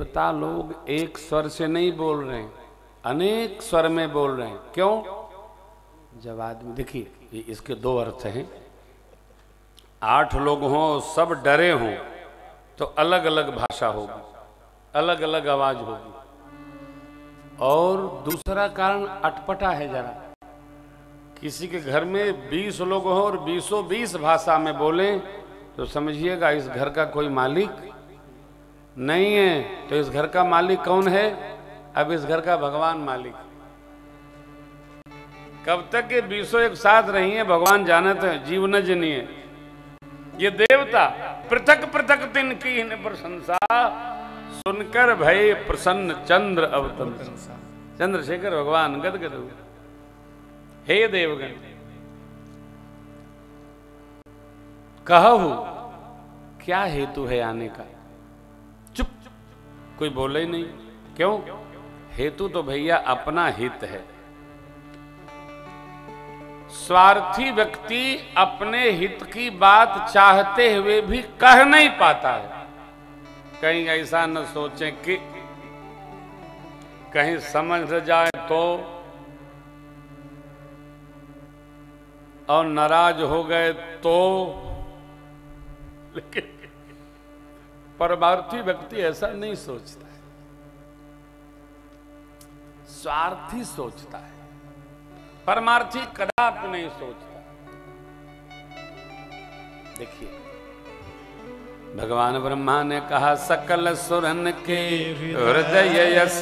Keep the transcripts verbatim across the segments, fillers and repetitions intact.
देवता लोग एक स्वर से नहीं बोल रहे हैं, अनेक स्वर में बोल रहे हैं। क्यों? जब आदमी, देखिए इसके दो अर्थ हैं। आठ लोग हों, सब डरे हों, तो अलग अलग भाषा होगी, अलग अलग आवाज होगी। और दूसरा कारण अटपटा है जरा। किसी के घर में बीस लोग हों और बीसों बीस भाषा में बोलें तो समझिएगा इस घर का कोई मालिक नहीं है। तो इस घर का मालिक कौन है? अब इस घर का भगवान मालिक। कब तक ये बीसों एक साथ रही हैं भगवान जानते हैं, जीव न जनिए। ये देवता पृथक पृथक तिनकी इन प्रशंसा, सुनकर भय प्रसन्न चंद्र अवतंत्र। चंद्रशेखर भगवान गदगद हुए। हे देवगण, कहु क्या हेतु है आने का? चुप, कोई बोले ही नहीं। क्यों? हेतु तो भैया अपना हित है। स्वार्थी व्यक्ति अपने हित की बात चाहते हुए भी कह नहीं पाता है। कहीं ऐसा न सोचें कि कहीं समझ जाए तो, और नाराज हो गए तो। लेकिन परमार्थी व्यक्ति ऐसा नहीं सोचता है, स्वार्थी सोचता है, परमार्थी कदापि नहीं सोचता। देखिए भगवान ब्रह्मा ने कहा, सकल सुरन के हृदय यस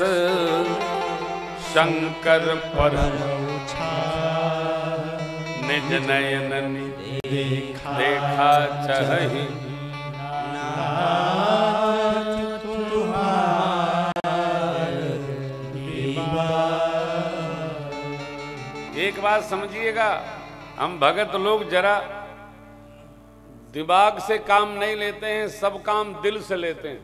शंकर परम निज नयन देखा, देखा चहि एक बात समझिएगा, हम भगत लोग जरा दिमाग से काम नहीं लेते हैं, सब काम दिल से लेते हैं।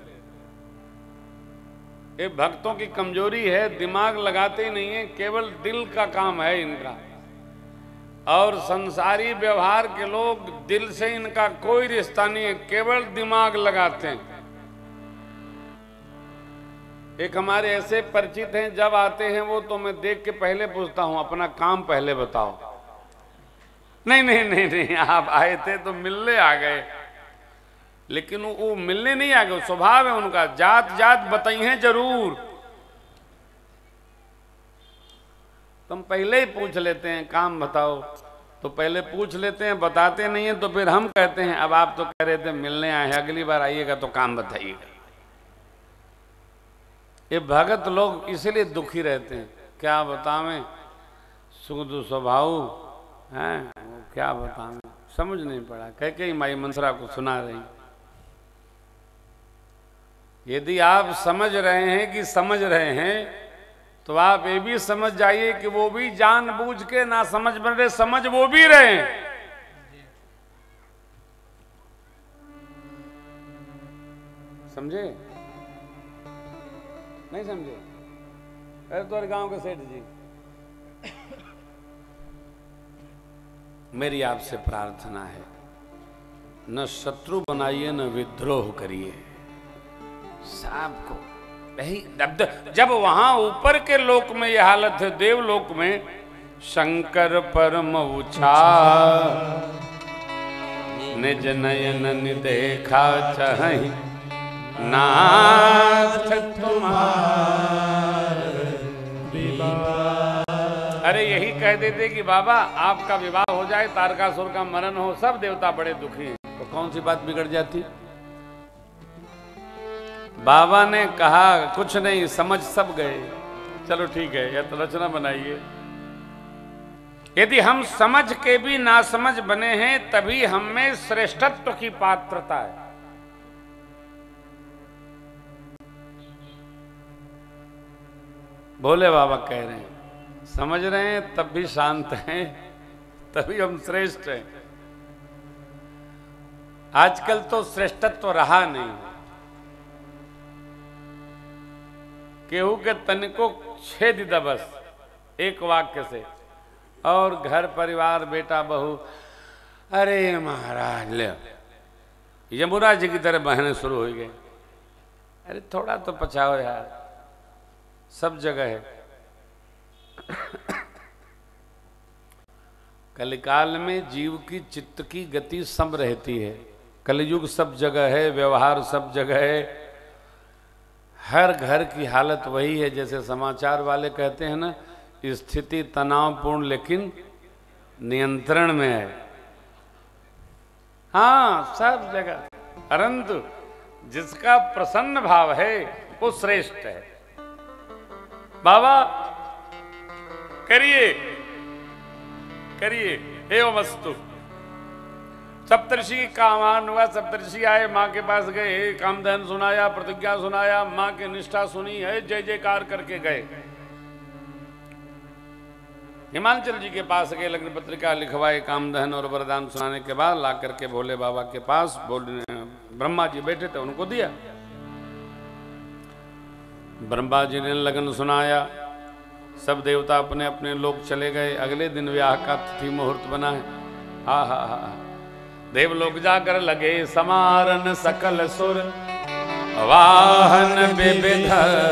ये भक्तों की कमजोरी है, दिमाग लगाते ही नहीं है, केवल दिल का काम है इनका। और संसारी व्यवहार के लोग दिल से इनका कोई रिश्ता नहीं है, केवल दिमाग लगाते हैं। एक हमारे ऐसे परिचित हैं, जब आते हैं वो तो मैं देख के पहले पूछता हूं अपना काम पहले बताओ। नहीं नहीं नहीं नहीं आप आए थे तो मिलने आ गए, लेकिन वो मिलने नहीं आ गए, स्वभाव है उनका, जात जात बताई हैं जरूर। तुम पहले ही पूछ लेते हैं काम बताओ, तो पहले पूछ लेते हैं, बताते नहीं है तो फिर हम कहते हैं अब आप तो कह रहे थे मिलने आए हैं, अगली बार आइएगा तो काम बताइएगा। ये भगत लोग इसलिए दुखी रहते हैं, क्या बतावें, सुध स्वभाव हैं, क्या बतावें, समझ नहीं पड़ा। कह के माई मंसरा को सुना रही। यदि आप समझ रहे हैं कि समझ रहे हैं तो आप ये भी समझ जाइए कि वो भी जानबूझ के ना समझ बन रहे, समझ वो भी रहे हैं। समझे? नहीं समझे? अरे तो गांव के सेठ जी, मेरी आपसे प्रार्थना है, न शत्रु बनाइए न विद्रोह करिए। सबको यही, जब वहां ऊपर के लोक में यह हालत है, देवलोक में शंकर परम ऊंचा निज नयन देखा चाहि नाथ तुम्हार विवाह। अरे यही कह देते कि बाबा आपका विवाह हो जाए, तारकासुर का मरण हो, सब देवता बड़े दुखी हैं, तो कौन सी बात बिगड़ जाती। बाबा ने कहा कुछ नहीं, समझ सब गए, चलो ठीक है, या तो रचना बनाइए। यदि हम समझ के भी ना समझ बने हैं तभी हम में श्रेष्ठत्व की पात्रता है। भोले बाबा कह रहे हैं, समझ रहे हैं तब भी शांत हैं, तभी हम श्रेष्ठ हैं। आजकल तो श्रेष्ठत्व रहा नहीं, केहू के तन को छेद दिया बस एक वाक्य से, और घर परिवार बेटा बहू, अरे महाराज ले, यमुना जी की तरह बहने शुरू हो गए। अरे थोड़ा तो पचाओ यार, सब जगह है। कलिकाल में जीव की चित्त की गति सब रहती है। कलयुग सब जगह है, व्यवहार सब जगह है, हर घर की हालत वही है। जैसे समाचार वाले कहते हैं ना, स्थिति तनावपूर्ण लेकिन नियंत्रण में है। हाँ, सब जगह, परंतु जिसका प्रसन्न भाव है वो श्रेष्ठ है। बाबा करिए करिए एवं वस्तु। सप्तर्षि का आह्वान हुआ, सप्तर्षि आए, माँ के पास गए, कामधन सुनाया, प्रतिज्ञा सुनाया, माँ की निष्ठा सुनी है, जय जयकार करके गए। हिमांचल जी के पास गए, लग्न पत्रिका लिखवाए, कामधन और वरदान सुनाने के बाद ला करके भोले बाबा के पास, बोल ब्रह्मा जी बैठे थे, उनको दिया। ब्रह्मा जी ने लगन सुनाया, सब देवता अपने अपने लोग चले गए। अगले दिन विवाह का तिथि मुहूर्त बना है। हा हा हा देवलोक जाकर लगे समारन, सकल सुर वाहन विविध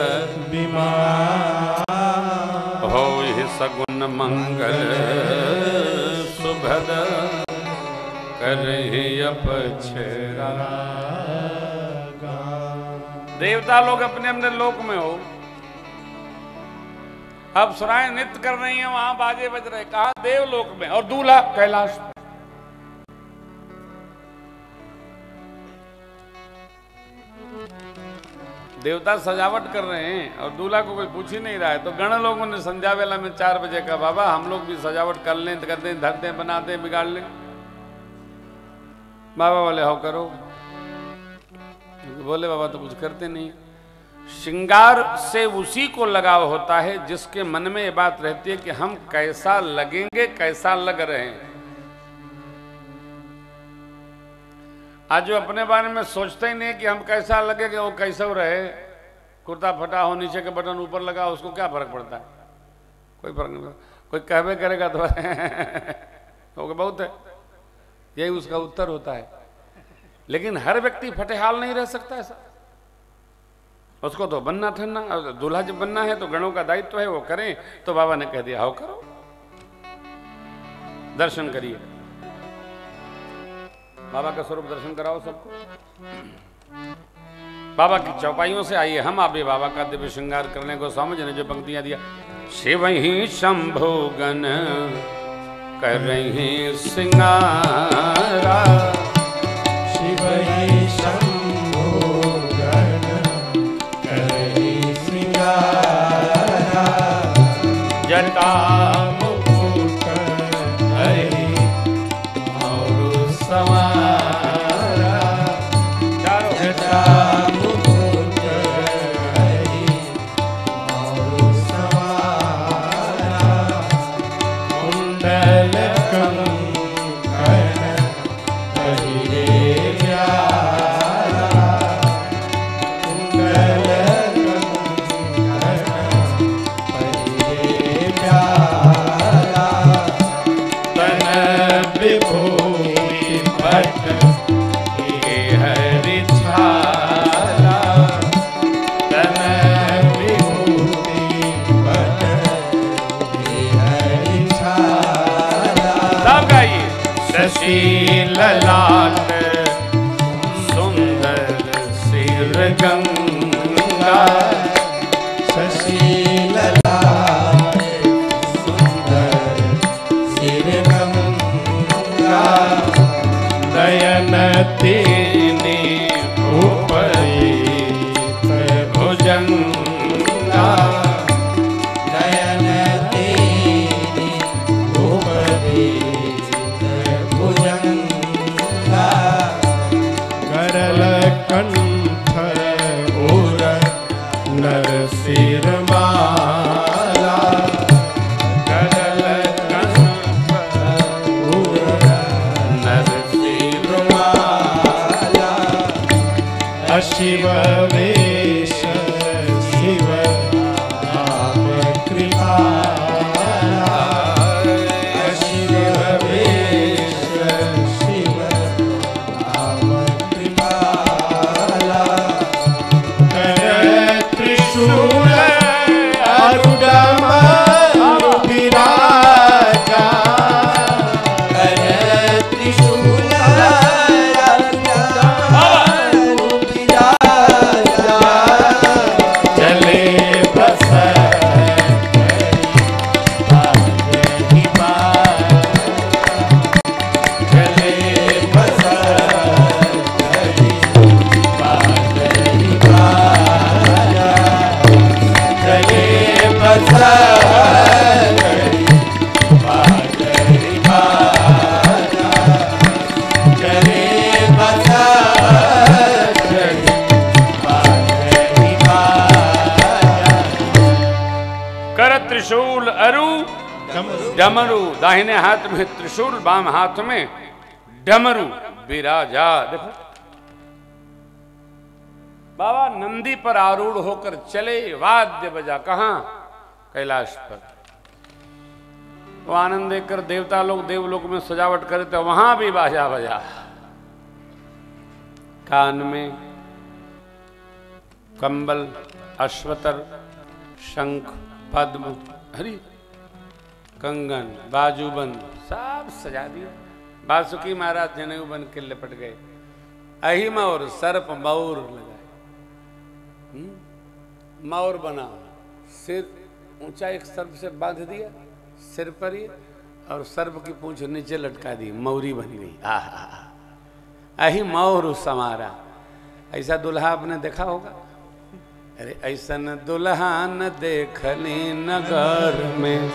हो सगुन मंगल सुभद करहि अपछरा। देवता लोग अपने अपने लोक में हो, अब सुराएं नृत्य कर रही हैं, वहां बाजे बज रहे। कहा देवलोक में, और दूल्हा कैलाश। देवता सजावट कर रहे हैं और दूल्हा को कोई पूछ ही नहीं रहा है। तो गण लोगों ने संध्या वेला में चार बजे का, बाबा हम लोग भी सजावट कर लें, कर दें, धर दें, बना दें, बिगाड़ लें। बाबा बोले हो करो। बोले बाबा तो कुछ करते नहीं। श्रृंगार से उसी को लगाव होता है जिसके मन में ये बात रहती है कि हम कैसा लगेंगे, कैसा लग रहे हैं। आज जो अपने बारे में सोचते ही नहीं कि हम कैसा लगेंगे, वो कैसा रहे। कुर्ता फटा हो, नीचे के बटन ऊपर लगा, उसको क्या फर्क पड़ता है? कोई फर्क नहीं पड़ता। कोई कहवे करेगा तो तो बहुत है, यही उसका उत्तर होता है। लेकिन हर व्यक्ति फटेहाल नहीं रह सकता ऐसा। उसको तो बनना ठनना, दूल्हा जब बनना है तो गणों का दायित्व है, वो करें। तो बाबा ने कह दिया हो करो, दर्शन करिए। बाबा का स्वरूप दर्शन कराओ सबको। बाबा की चौपाइयों से आइए हम आबे बाबा का दिव्य श्रृंगार करने को। स्वामी जी ने जो पंक्तियां दिया, शिव ही शंभो गण कर रही श्रृंगारा, शिव ही शंभो गण कर रही श्रृंगारा, जटा मुकुट हरि और सवारा, जटा मुकुट हरि और सवारा, कुंडल कंकण पहिरे प्यारा, कुंडल कंकण पहिरे प्यारा, तन विभूति पट के हरि छाला, तन विभूति पट के हरि छाला, सब गाइए। शशि ललाट सुंदर सिर गंगा, शशि ललाट सुंदर सिर गंगा, नयन तीनी उपरीत भुजंगा, नयन तीनी उपरीत भुजंगा, डमरू डमरू, दाहिने हाथ में त्रिशूल, बाम हाथ में डमरू विराजा। देखो बाबा नंदी पर आरूढ़ होकर चले, वाद्य बजा। कहां? कैलाश पर। वो आनंद देखकर देवता लोग देवलोक में सजावट करे तो वहां भी बाजा बजा। कान में कंबल, अश्वतर, शंख, पद्म, हरि, कंगन, बाजूबंद सब सजा दिया। वासुकी महाराज जनेऊ बन के लिपट गए। अहिम और सर्प मौर लगाए। मौर बना, सिर ऊंचा एक सर्प से बांध दिया सिर पर ही, और सर्प की पूंछ नीचे लटका दी, मौरी बन गई। आहा, अहि मौर समारा। ऐसा दुल्हा आपने देखा होगा? अरे ऐसन दुल्हा न देखली नगर में।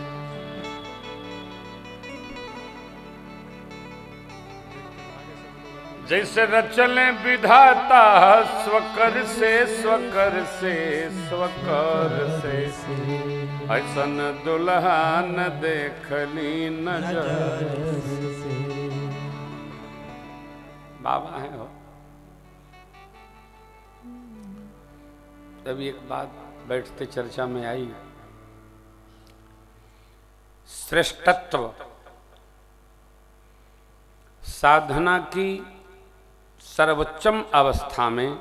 जैसे रचले विधाता स्वकर से स्वकर से स्वकर से, ऐसन दुल्हा न देखली नजर। बाबा है हो। तभी एक बात बैठते चर्चा में आई, श्रेष्ठत्व साधना की सर्वोच्चम अवस्था में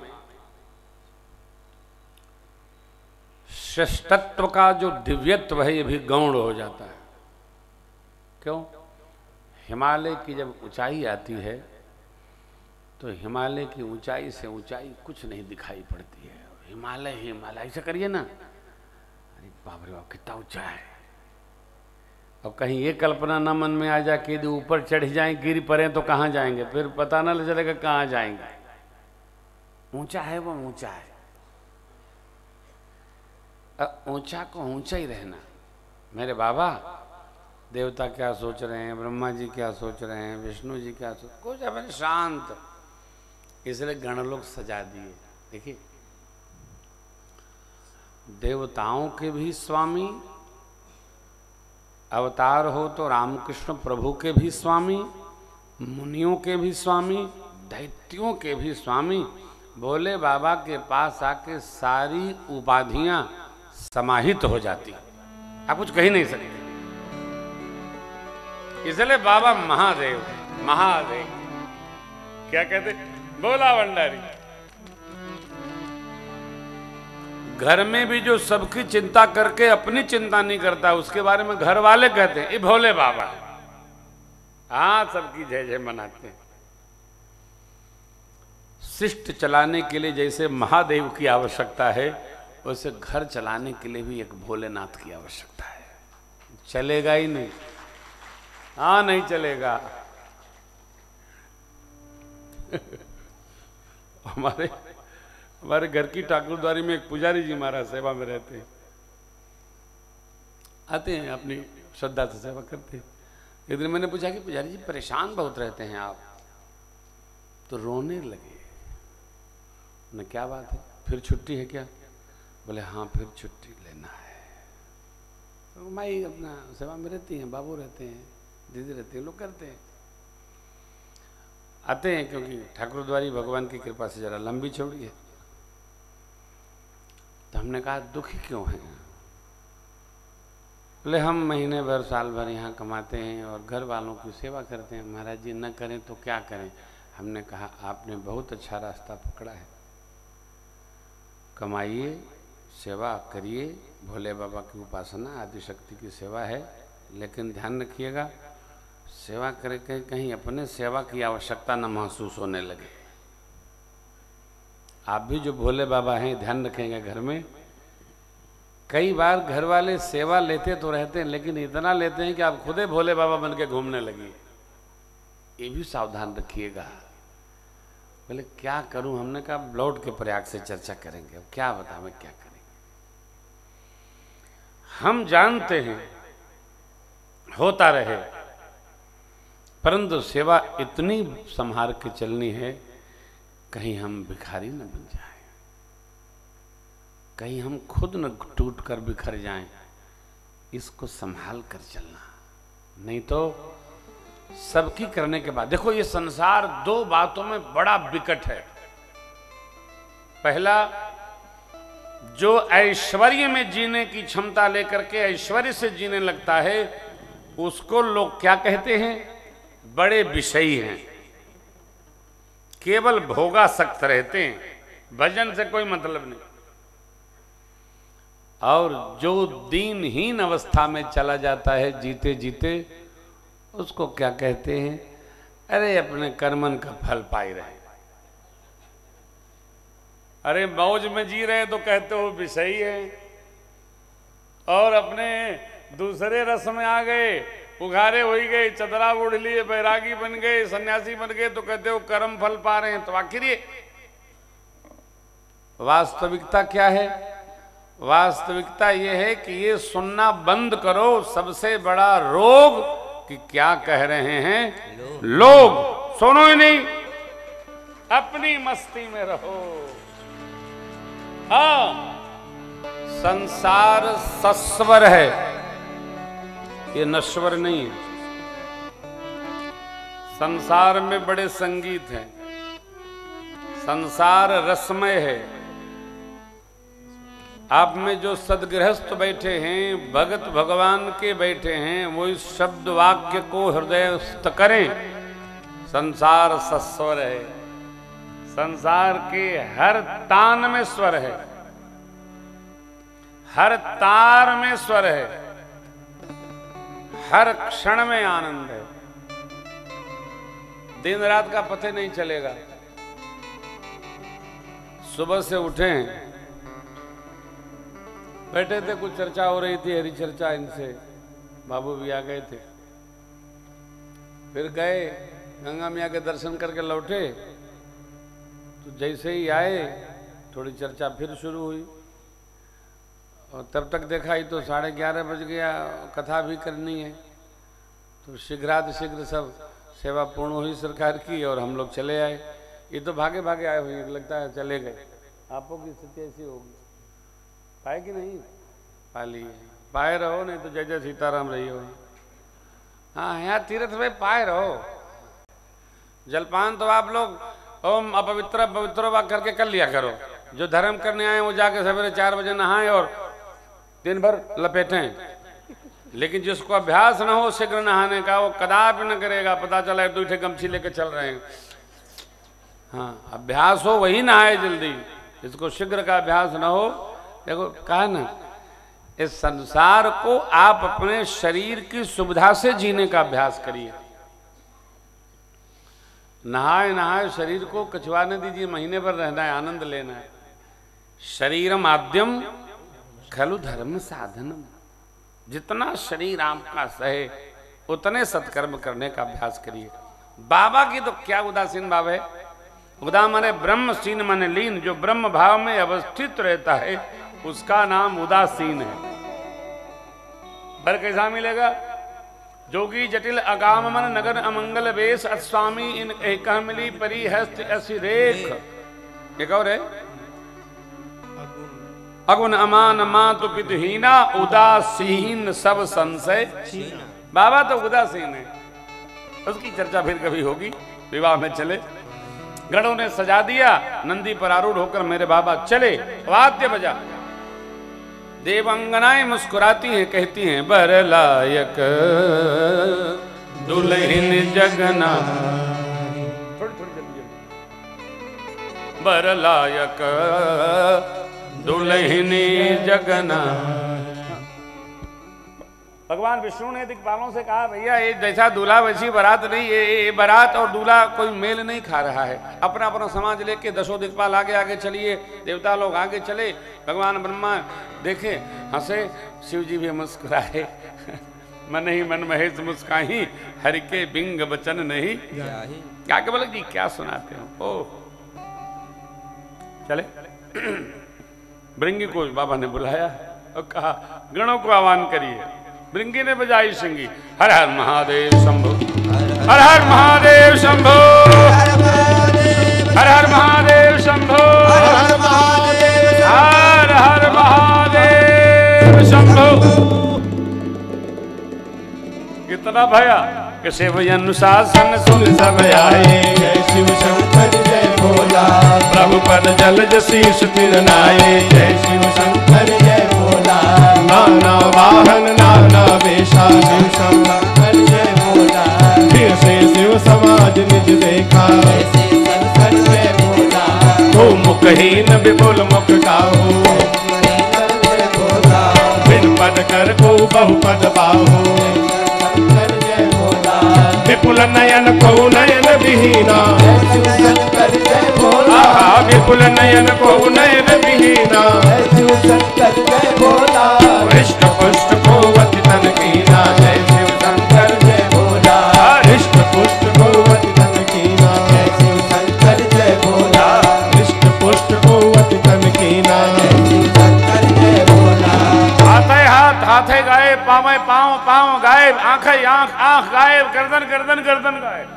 श्रेष्ठत्व का जो दिव्यत्व है ये भी गौण हो जाता है। क्यों? हिमालय की जब ऊंचाई आती है तो हिमालय की ऊंचाई से ऊंचाई कुछ नहीं दिखाई पड़ती है। हिमालय ही हिमालय, ऐसा करिए ना, अरे बाप रे बाप कितना ऊंचा है। अब कहीं ये कल्पना ना मन में आ जाए कि यदि ऊपर चढ़ जाएं, गिर पड़े तो कहाँ जाएंगे, फिर पता ना चलेगा कहाँ जाएंगे। ऊंचा है वो ऊंचा है, ऊंचा को ऊंचा ही रहना। मेरे बाबा देवता क्या सोच रहे हैं, ब्रह्मा जी क्या सोच रहे हैं, विष्णु जी क्या सोच, कुछ अपने शांत। इसलिए गण लोग सजा दिए। देखिए देवताओं के भी स्वामी, अवतार हो तो रामकृष्ण प्रभु के भी स्वामी, मुनियों के भी स्वामी, दैत्यों के भी स्वामी। भोले बाबा के पास आके सारी उपाधियां समाहित हो जाती, आप कुछ कही नहीं सकते। इसलिए बाबा महादेव महादेव क्या कहते, बोला भंडारी। घर में भी जो सबकी चिंता करके अपनी चिंता नहीं करता, उसके बारे में घर वाले कहते हैं ये भोले बाबा। हाँ, सबकी जय जय मनाते हैं। शिष्ट चलाने के लिए जैसे महादेव की आवश्यकता है, वैसे घर चलाने के लिए भी एक भोलेनाथ की आवश्यकता है। चलेगा ही नहीं, हाँ नहीं चलेगा। हमारे हमारे घर की ठाकुरद्वारी में एक पुजारी जी महाराज सेवा में रहते हैं, आते हैं अपनी श्रद्धा से सेवा करते हैं। एक दिन मैंने पूछा कि पुजारी जी परेशान बहुत रहते हैं आप, तो रोने लगे। ने क्या बात है, फिर छुट्टी है क्या? बोले हाँ फिर छुट्टी लेना है। तो माई अपना सेवा में रहती हैं, बाबू रहते हैं, दीदी रहते हैं, लोग करते हैं, आते हैं। क्योंकि ठाकुरद्वारी भगवान की कृपा से जरा लंबी चौड़ी है। तो हमने कहा दुखी क्यों हैं? बोले हम महीने भर साल भर यहाँ कमाते हैं और घर वालों की सेवा करते हैं। महाराज जी न करें तो क्या करें? हमने कहा आपने बहुत अच्छा रास्ता पकड़ा है, कमाइए, सेवा करिए, भोले बाबा की उपासना, आदिशक्ति की सेवा है। लेकिन ध्यान रखिएगा, सेवा करके कहीं अपने सेवा की आवश्यकता न महसूस होने लगे। आप भी जो भोले बाबा हैं ध्यान रखेंगे घर में। कई बार घर वाले सेवा लेते तो रहते हैं, लेकिन इतना लेते हैं कि आप खुदे भोले बाबा बन के घूमने लगिए। ये भी सावधान रखिएगा। बोले क्या करूं? हमने कहा लौट के प्रयाग से चर्चा करेंगे। अब क्या बताएं क्या करेंगे? हम जानते हैं होता रहे, परंतु सेवा इतनी संभाल के चलनी है कहीं हम भिखारी न बन जाएं, कहीं हम खुद न टूट कर बिखर जाएं। इसको संभाल कर चलना, नहीं तो सबकी करने के बाद। देखो ये संसार दो बातों में बड़ा विकट है। पहला, जो ऐश्वर्य में जीने की क्षमता लेकर के ऐश्वर्य से जीने लगता है उसको लोग क्या कहते हैं? बड़े विषयी हैं, केवल भोगासक्त रहते हैं, भजन से कोई मतलब नहीं। और जो दीनहीन अवस्था में चला जाता है जीते जीते, उसको क्या कहते हैं? अरे अपने कर्मन का फल पाई रहे। अरे मौज में जी रहे तो कहते हो विषयी है, और अपने दूसरे रस में आ गए, उघारे हो ही गए, चदरा ओढ़ लिए, बैरागी बन गए, सन्यासी बन गए तो कहते हो कर्म फल पा रहे हैं। तो आखिर ये वास्तविकता क्या है? वास्तविकता ये है कि ये सुनना बंद करो सबसे बड़ा रोग कि क्या कह रहे हैं लोग। सुनो ही नहीं, अपनी मस्ती में रहो। हाँ, संसार सस्वर है, ये नश्वर नहीं है। संसार में बड़े संगीत हैं, संसार रसमय है। आप में जो सदगृहस्थ बैठे हैं, भगत भगवान के बैठे हैं, वो इस शब्द वाक्य को हृदयस्थ करें। संसार सस्वर है, संसार के हर तान में स्वर है, हर तार में स्वर है, हर क्षण में आनंद है। दिन रात का पता नहीं चलेगा। सुबह से उठे, बैठे थे, कुछ चर्चा हो रही थी, हरी चर्चा, इनसे बाबू भी आ गए थे। फिर गए, गंगा मैया के दर्शन करके लौटे, तो जैसे ही आए थोड़ी चर्चा फिर शुरू हुई, और तब तक देखा ही तो साढ़े ग्यारह बज गया, कथा भी करनी है। तो शीघ्रातिशीघ्र सब सेवा पूर्ण हुई सरकार की, और हम लोग चले आए। ये तो भागे भागे आए हुए, लगता है चले गए। आपको की स्थिति ऐसी होगी, पाए कि नहीं? पा लिए, पाए रहो, नहीं तो जय जय सीताराम रही हो। हाँ, यहाँ तीर्थ में पाए रहो। जलपान तो आप लोग ओम अपवित्र पवित्र वा करके कर लिया करो। जो धर्म करने आए वो जाके सवेरे चार बजे नहाएं और दिन भर लपेटें। लेकिन जिसको अभ्यास न हो शीघ्र नहाने का, वो कदापि न करेगा। पता चला एक दूठे गमछी लेके चल रहे हैं। हाँ, अभ्यास हो वही नहाए जल्दी, जिसको शीघ्र का अभ्यास न हो। देखो कहा ना, इस संसार को आप अपने शरीर की सुविधा से जीने का अभ्यास करिए। नहाए नहाए शरीर को कछवाने दीजिए, महीने भर रहना है, आनंद लेना है। शरीरम आद्यम खलु धर्म साधनम। जितना शरीर आपका सहे उतने सत्कर्म करने का अभ्यास करिए। बाबा की तो क्या उदासीन भाव है। उदा माने ब्रह्मसीन माने लीन, जो ब्रह्म भाव में अवस्थित रहता है उसका नाम उदासीन है। पर कैसा मिलेगा? जोगी जटिल अगाम मन नगर अमंगल वेश अस्वामी इन एक मिली परी हस्त ऐसी रेख। एक और है, अगुन अमान मातु पितहीना उदासीन सब संशय। बाबा तो उदासीन है, उसकी चर्चा फिर कभी होगी। विवाह में चले, गणों ने सजा दिया, नंदी पर आरूढ़ होकर मेरे बाबा चले, वाद्य बजा। देवंगनाएं मुस्कुराती हैं, कहती हैं बरलायक दुल्हन जगना। थोड़ी थोड़ी जल्दी, बरलायक दुल्हनी जगना। भगवान विष्णु ने दिक्पालों से कहा, भैया ये जैसा दूल्हा वैसी बारात नहीं, ये, ये बारात और दूल्हा कोई मेल नहीं खा रहा है। अपना अपना समाज लेके दसों दिक्पाल आगे आगे चलिए, देवता लोग आगे चले। भगवान ब्रह्मा देखे, हंसे, शिव जी भी मुस्कुराए। मन ही मन महेश मुस्काही, हरि के बिंग बचन नहीं। क्या के बोले जी, क्या सुनाते हो? ओ चले भृंगी को बाबा ने बुलाया और कहा, गणों को आह्वान करिए। भृंगी ने बजाई सिंगी, हर हर महादेव शंभो, हर हर महादेव शंभो, हर हर महादेव शंभो, हर हर महादेव शंभो। कितना भया कि शिव अनुशासन सुन सब आए। जय शिव शंकर जय भोला, प्रभु पद जलज शीश तिन नाये। जय शिव शंकर जय भोला, नाना वाहन नाना वेशा। शिव शंकर जय भोला, फिर से शिव समाज निज देखा। जय शिव शंकर जय भोला, तो मुखहीन विपुल मुख काहू। बिन पद कर को बहु पद बाहु। शंकर जय भोला, विपुल नयन को नयन विहीना। जय शिव शंकर जय भोला, विपुल नयन को नयन विहीना। जय शिव शंकर जय भोला, हृष्ट पुष्ट को अति तन कीना। जय शिव शंकर जय भोला, हृष्ट पुष्ट को अति तन कीना। जय शिव शंकर जय भोला, हृष्ट पुष्ट को अति तन कीना। जय शिव शंकर जय भोला, हाथे हाथ हाथे गायब, पावे पाँव पाँव गायब, आंखें आंख आंख गायब, गर्दन गर्दन गर्दन गायब।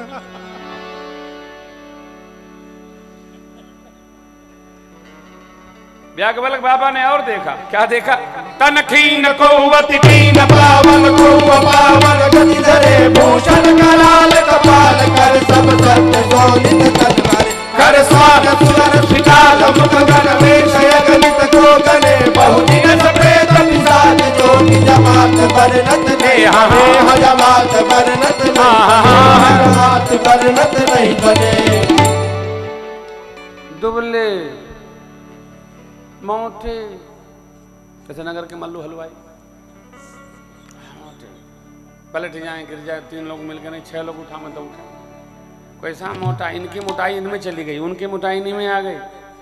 व्याकबलक बाबा ने और देखा, क्या देखा? तन खीन को अति कीन, पावन को पावन गति धरे। भूषण कराल कपाल कर, सब सत्य शोभित तन करे। कर स्वान सुर विशाल मुख गण वेश अगणित को गणे। बहुदिन सप्रेत पिशाच जोगी जमात बरनत नहीं। देह जमात बरनत नहीं, हाथ बरनत नहीं बने। दुबले मोटे कैसे नगर के मल्लू हलवाई पलट जाए, गिर जाए, तीन लोग मिलकर नहीं, छह लोग उठा मत उठा। कैसा मोटा, इनकी मोटाई इनमें चली गई, उनकी मोटाई इन्हीं में आ गई।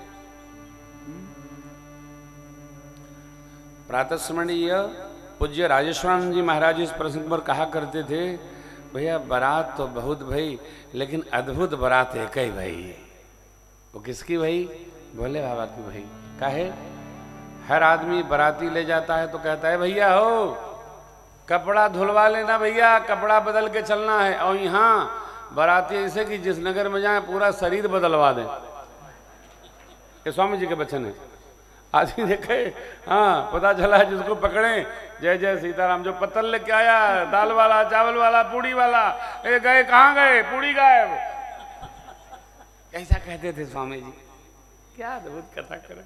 प्रातः स्मरणीय पूज्य राजेश्वरानंद जी महाराज इस प्रसंग पर कहा करते थे, भैया बारात तो बहुत भई, लेकिन अद्भुत बारात एक ही भई। वो किसकी भई? भोले बाबा की भई। काहे? हर आदमी बाराती ले जाता है तो कहता है भैया हो कपड़ा धुलवा लेना भैया, कपड़ा बदल के चलना है। और यहाँ बाराती ऐसे कि जिस नगर में जाए पूरा शरीर बदलवा दें। ये स्वामी जी के बचन है। आज ही देखे, हाँ पता चला है जिसको पकड़े जय जय सीताराम, जो पत्तल लेके आया दाल वाला, चावल वाला, पूड़ी वाला, ए गए कहाँ गए, पूड़ी गायब। ऐसा कहते थे स्वामी जी। क्या अद्भुत कथा करे,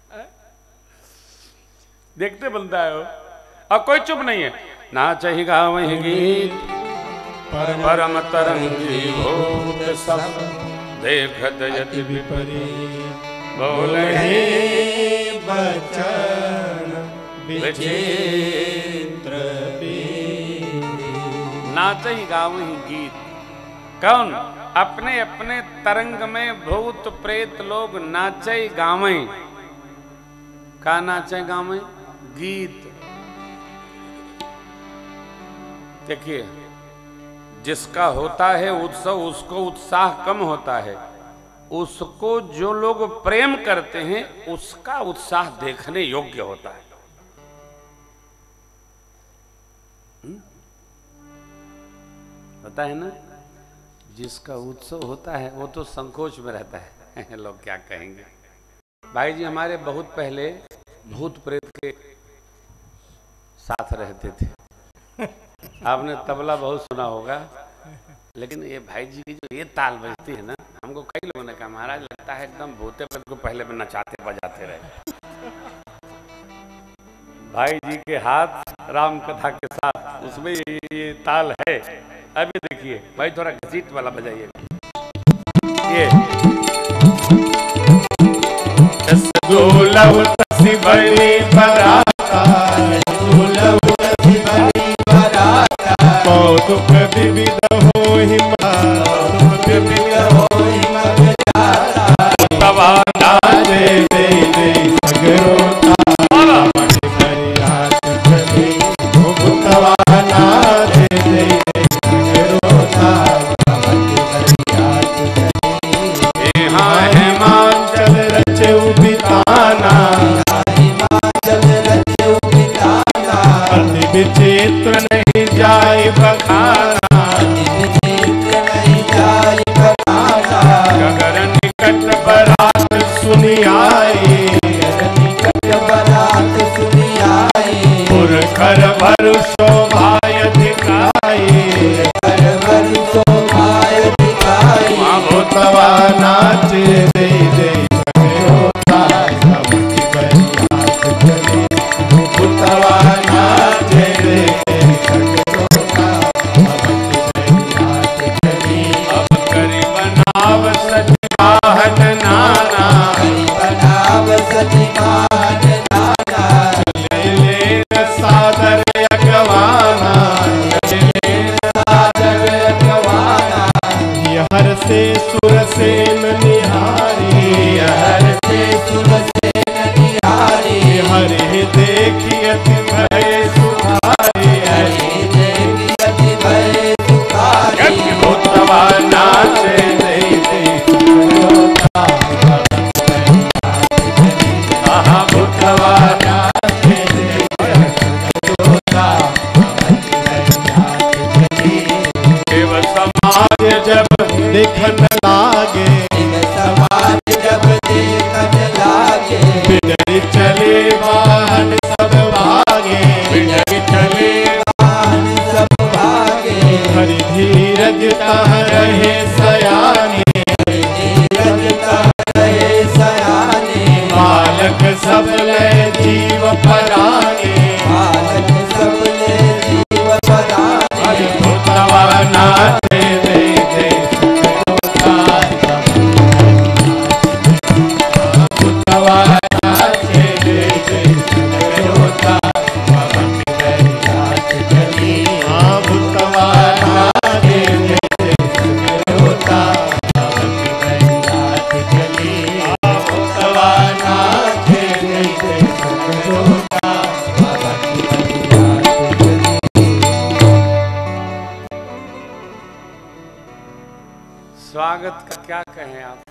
देखते बनता है वो। अब कोई चुप नहीं है, नाच ही गावहि गीत परम तरंगी भूत सब। देखत यति विपरीत बोलहि बचन विचित्र नाच ही गावहि गीत। कौन? अपने अपने तरंग में भूत प्रेत लोग नाचे गावे। का नाचे गावे? गीत। देखिए, जिसका होता है उत्सव उसको उत्साह कम होता है, उसको जो लोग प्रेम करते हैं उसका उत्साह देखने योग्य होता है। पता है ना, जिसका उत्सव होता है वो तो संकोच में रहता है लोग क्या कहेंगे। भाई जी हमारे बहुत पहले भूत प्रेत के साथ रहते थे। आपने तबला बहुत सुना होगा, लेकिन ये भाई जी की जो ये ताल बजती है ना, हमको कई लोगों ने कहा महाराज लगता है एकदम भूते प्रेत को पहले में नचाते बजाते रहे। भाई जी के हाथ राम कथा के साथ उसमें ये, ये ताल है। अभी देखिए भाई थोड़ा घसीट वाला बजाइए। ये कौतुक विविध होहि नाचे दे दे सगरो विचित्र नहीं जाय बखाना, गगर निकट बरात सुनी आई, पुरखर भर शोभा अधिकार। जब देखन लागे, दिन समाज जब देखन लागे, बिगड़ चले वाहन सब भागे, बिगड़ चले वाहन सब भागे, हरि धीरज तह रहे सयाने, धीरज तह रहे सयाने, बालक सब ले जीव पराने, बालक सब ले जीव पराने, भूतवा नाचे दे दे भूतवा नाचे दे दे होता पवन बैरात चली, हाँ भूतवा नाचे दे दे होता पवन बैरात चली, हाँ भूतवा नाचे दे दे होता पवन बैरात चली। स्वागत का क्या कहें आप।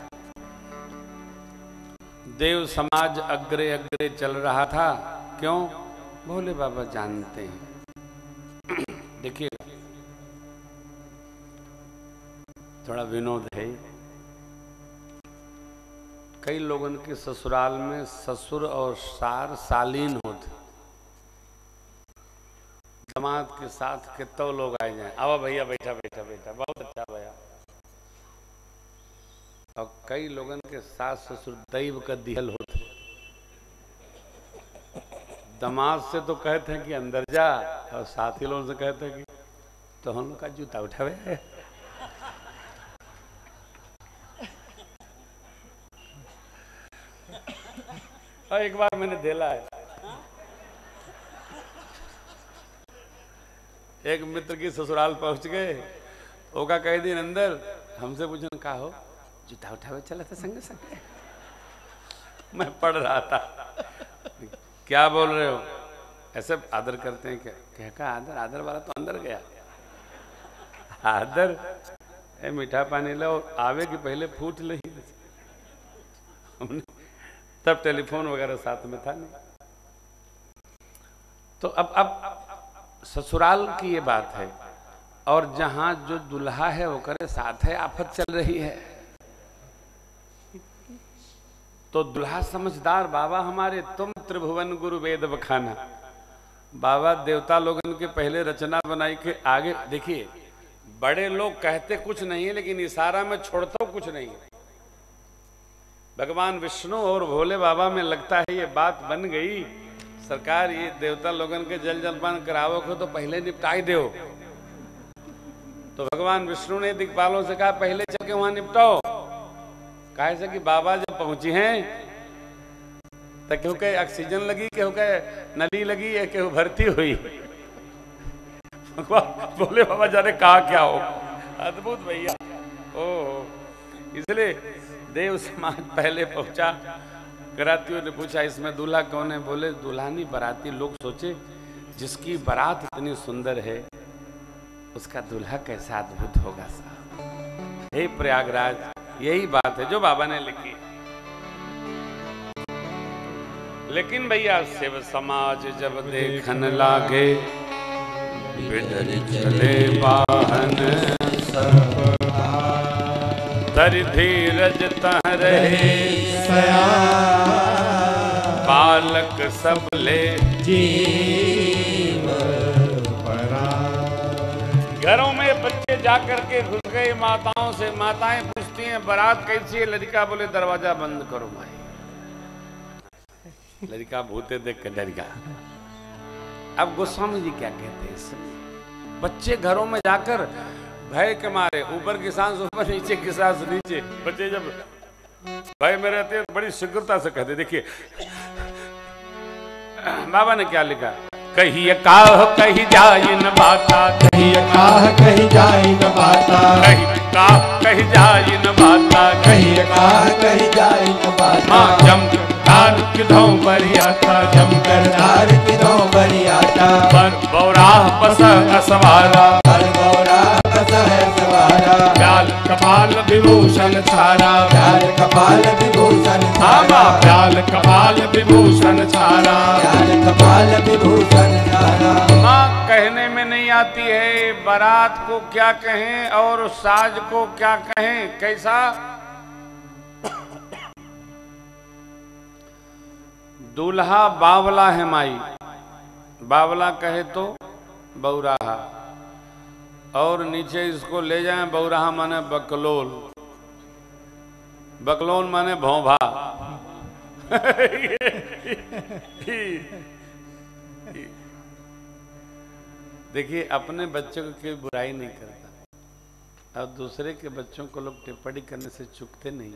देव समाज अग्रे अग्रे चल रहा था, क्यों? भोले बाबा जानते हैं। देखिए थोड़ा विनोद है, कई लोगों के ससुराल में ससुर और सार सालीन होते, दामाद के साथ कितने लोग आए जाए, आओ भैया बैठा बैठा बैठा, बहुत अच्छा भैया। और कई लोगों के सास ससुर दैव का दिहल होते, दामाद से तो कहते हैं कि अंदर जा, और साथी लोगों से कहते हैं कि तो हम लोग का जूता उठावे। और एक बार मैंने देखा है, एक मित्र की ससुराल पहुंच गए, ओका कई दिन अंदर हमसे पूछन का हो, जूता उठावे चला था संग संग। मैं पढ़ रहा था, क्या बोल रहे हो, ऐसे आदर करते हैं क्या? क्या का आदर? आदर वाला तो अंदर गया। आदर ए मीठा पानी लो, आवे कि पहले फूट ले। हमने तब टेलीफोन वगैरह साथ में था नहीं। तो अब अब ससुराल की ये बात है, और जहां जो दुल्हा है वो करे साथ है, आफत चल रही है, तो दुल्हा समझदार, बाबा हमारे तुम त्रिभुवन गुरु वेद बखाना। बाबा देवता लोगों के पहले रचना बनाई के आगे देखिए, बड़े लोग कहते कुछ नहीं है लेकिन इशारा में छोड़ता कुछ नहीं है। भगवान विष्णु और भोले बाबा में लगता है ये बात बन गई, सरकार ये देवता लोगन के जल जलपान करावो को तो पहले निपटाई दो। तो भगवान विष्णु ने दिक्पालों से कहा पहले चल के वहां निपटाओ, काहे से कि बाबा जब पहुंची हैं तो केहू के ऑक्सीजन लगी, केहू के नली लगी, या केहू भर्ती हुई। बोले बाबा जाने कहा क्या हो, अद्भुत भैया। ओ इसलिए देव समाज पहले पहुंचा, करातियों ने पूछा इसमें दूल्हा कौन है? बोले दुल्हानी बराती। लोग सोचे जिसकी बारात इतनी सुंदर है उसका दूल्हा कैसा अद्भुत होगा साहब। हे प्रयागराज, यही बात है जो बाबा ने लिखी। लेकिन भैया शिव समाज जब देखन लागे, बिदर चले वाहन सब, धरि धीरज तह रहे सयान, बालक सब ले जीव परान। घरों में बच्चे जाकर के घुस गए माताओं से, माताएं पूछती हैं बारात कैसी है? लड़का बोले दरवाजा बंद करो भाई। लड़का भूते देख के डर गया। अब गोस्वामी जी क्या कहते हैं इसमें? बच्चे घरों में जाकर भय के मारे, ऊपर की सांस ऊपर, नीचे की सांस नीचे, बच्चे जब भय में रहते हैं तो बड़ी शीघ्रता से कहते। देखिए बाबा ने क्या लिखा, कही काह कही जाई न बाता, कही काह कही जाई न बाता, कही काह कही जाई न बाता, कही काह कही जाई न बाता। माँ जम तार किधों बरियाता, जम कर तार किधों बरियाता, पर बौरा पस असवारा, पर गौरा पस है सवारा, प्याल कपाल विभूषण छारा व्याल कपाल विभूषण आवा व्याल कपाल विभूषण छारा व्याल कपाल विभूषण छारा। माँ कहने में नहीं आती है बारात को क्या कहें और साज को क्या कहें। कैसा दूल्हा बावला है माई, बावला कहे तो बौराहा, और नीचे इसको ले जाएं बौराहा माने बकलोल, बकलोल माने भौभा। देखिए अपने बच्चों को कोई बुराई नहीं करता और दूसरे के बच्चों को लोग टिप्पणी करने से चूकते नहीं।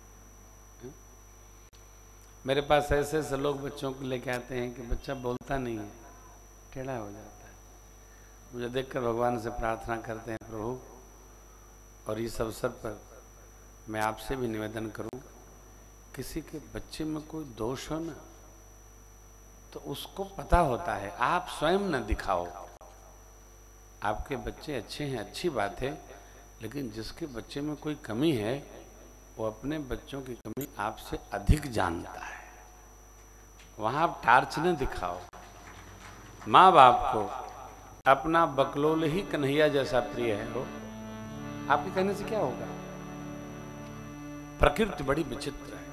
मेरे पास ऐसे ऐसे लोग बच्चों को लेके आते हैं कि बच्चा बोलता नहीं है, टेढ़ा हो जाता है। मुझे देखकर भगवान से प्रार्थना करते हैं प्रभु, और इस अवसर पर मैं आपसे भी निवेदन करूं, किसी के बच्चे में कोई दोष हो ना तो उसको पता होता है, आप स्वयं न दिखाओ। आपके बच्चे अच्छे हैं, अच्छी बात है, लेकिन जिसके बच्चे में कोई कमी है वो अपने बच्चों की कमी आपसे अधिक जानता है। वहां आप टार्च न दिखाओ। माँ बाप को अपना बकलोल ही कन्हैया जैसा प्रिय है वो, आपके कहने से क्या होगा। प्रकृति बड़ी विचित्र है।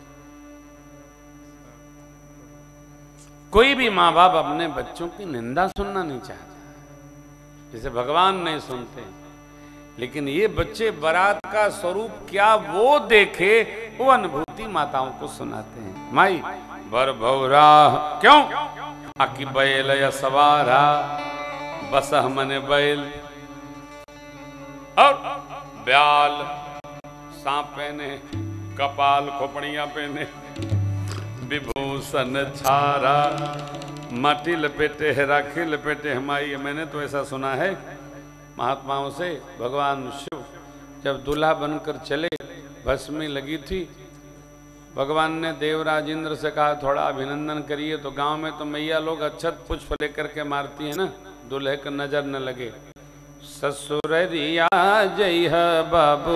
कोई भी माँ बाप अपने बच्चों की निंदा सुनना नहीं चाहता, जैसे भगवान नहीं सुनते, लेकिन ये बच्चे बारात का स्वरूप क्या वो देखे, वो अनुभूति माताओं को सुनाते हैं। माई बर भौरा क्यों आकी बैल या सवारा बसह मने बैल, और ब्याल सांप पहने, कपाल खोपड़ियां पहने, विभूषण छारा, माटी लपेटे है, राखी लपेटे है। माई मैंने तो ऐसा सुना है महात्माओं से, भगवान शिव जब दूल्हा बनकर चले, भस्मी लगी थी, भगवान ने देवराज इंद्र से कहा थोड़ा अभिनंदन करिए, तो गांव में तो मैया लोग अक्षत पुष्प लेकर के मारती है ना, दूल्हे को नजर न लगे। ससुररिया जय बाबू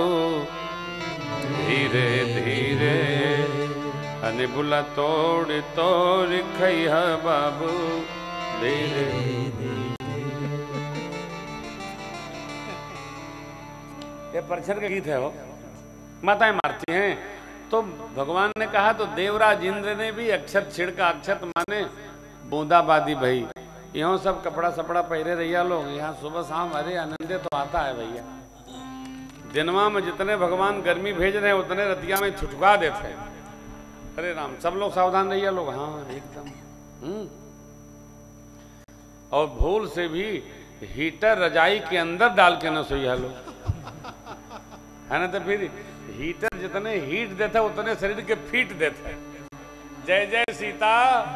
धीरे धीरे, अनिबुला तोड़ तोड़ खैहा बाबू धीरे धीरे। ये परछर का गीत है, वो माताएं मारती हैं। तो भगवान ने कहा तो देवराज इंद्र ने भी अक्षत छिड़का। अक्षत माने बूंदाबादी भाई। यहाँ सब कपड़ा सपड़ा पहरे रहिया लोग, यहाँ सुबह शाम अरे आनंदे तो आता है भैया। दिनवा में जितने भगवान गर्मी भेज रहे हैं उतने रतिया में छुटका देते हैं। अरे राम, सब लोग सावधान रहिए लोग। हाँ एकदम। हम्म और भूल से भी हीटर रजाई के अंदर डाल के न सोइया लोग, है ना। तो फिर हीटर जितने हीट देता है उतने शरीर के फीट देता है। जय जय सीता।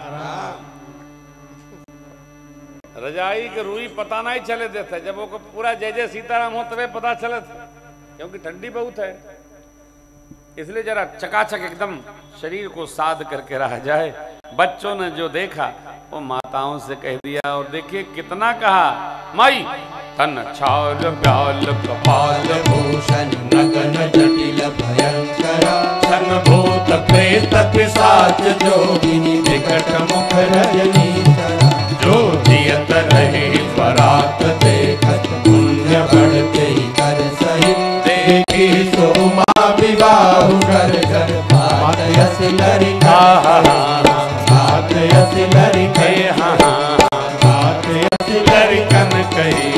रजाई के रुई पता नहीं चले देता है, जब वो पूरा जय जय सीताराम हो तबे पता चले था, क्योंकि ठंडी बहुत है। इसलिए जरा चकाचक एकदम शरीर को साध करके रहा जाए। बच्चों ने जो देखा वो माताओं से कह दिया, और देखिए कितना कहा। माई तन छाल ब्याल कपाल भूषण नगन जटिल भयंकर, सन भूत प्रेत पिशाच जोगिनी विकट मुख रजनी, जो जियत रहे बरात देखत पुण्य बढ़ते कर सही, देखी सो माँ विवाह कर घर बात यस लरिका, बात यस लरिका, बात यस लरिकन कही।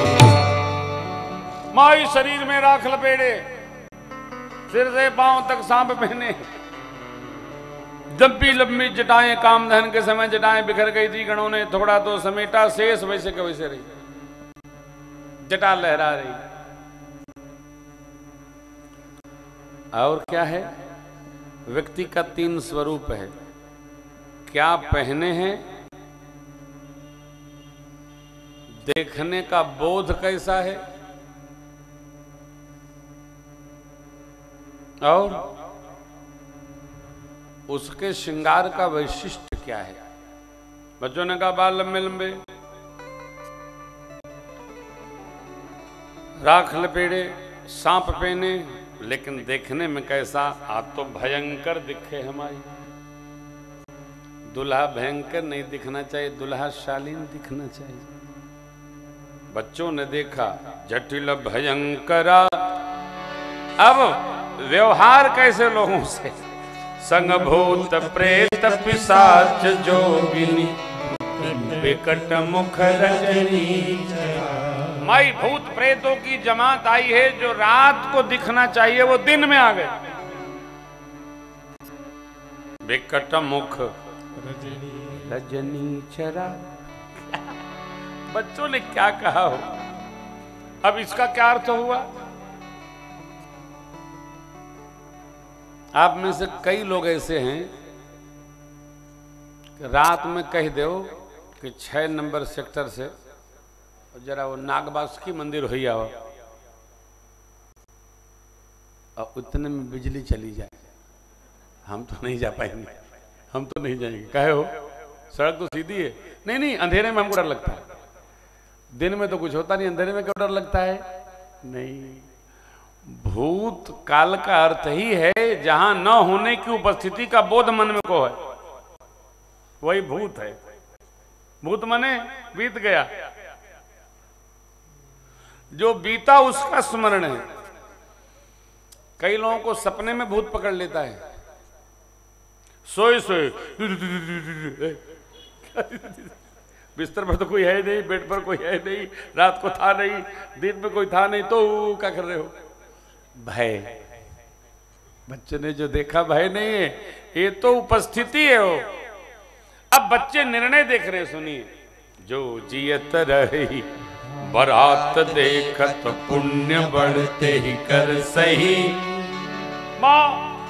माई शरीर में राख लपेटे, सिर से पांव तक सांप पहने, लंबी लंबी जटाएं, काम दहन के समय जटाएं बिखर गई थी, गणों ने थोड़ा तो समेटा, शेष वैसे के वैसे रही, जटा लहरा रही। और क्या है, व्यक्ति का तीन स्वरूप है। क्या पहने हैं, देखने का बोध कैसा है, और उसके श्रृंगार का वैशिष्ट्य क्या है। बच्चों ने कहा बाल लंबे लंबे, राख लपेड़े, सांप पहने, लेकिन देखने में कैसा? आज तो भयंकर दिखे हमारी। दुल्हा भयंकर नहीं दिखना चाहिए, दुल्हा शालीन दिखना चाहिए। बच्चों ने देखा जटिल भयंकरा। अब व्यवहार कैसे लोगों से? संग भूत प्रेत पिशाच जोगिनी विकट मुख रजनी। माई भूत प्रेतों की जमात आई है, जो रात को दिखना चाहिए वो दिन में आ गए। विकट मुख रजनी चरा। बच्चों ने क्या कहा हो? अब इसका क्या अर्थ हुआ? आप में से कई लोग ऐसे हैं कि रात में कह दो कि छह नंबर सेक्टर से जरा वो नागबासुकी मंदिर हो आओ, और उतने में बिजली चली जाए, हम तो नहीं जा पाएंगे, हम तो नहीं जाएंगे। कहे हो सड़क तो सीधी है। नहीं नहीं, अंधेरे में हमको डर लगता है। दिन में तो कुछ होता नहीं, अंधेरे में क्यों डर लगता है? नहीं, भूत काल का अर्थ ही है जहां न होने की उपस्थिति का बोध मन में को है, वही भूत है। भूत मने बीत गया, जो बीता उसका स्मरण है। कई लोगों को सपने में भूत पकड़ लेता है, सोए सोए बिस्तर पर तो कोई है नहीं, बेड पर कोई है नहीं, रात को था नहीं, दिन में कोई था नहीं, तो क्या कर रहे हो? भय। बच्चे ने जो देखा भय नहीं है, ये तो उपस्थिति है वो। अब बच्चे निर्णय देख रहे, सुनिए। जो जियत रही बरात देखत पुण्य बढ़ते ही कर सही। मां,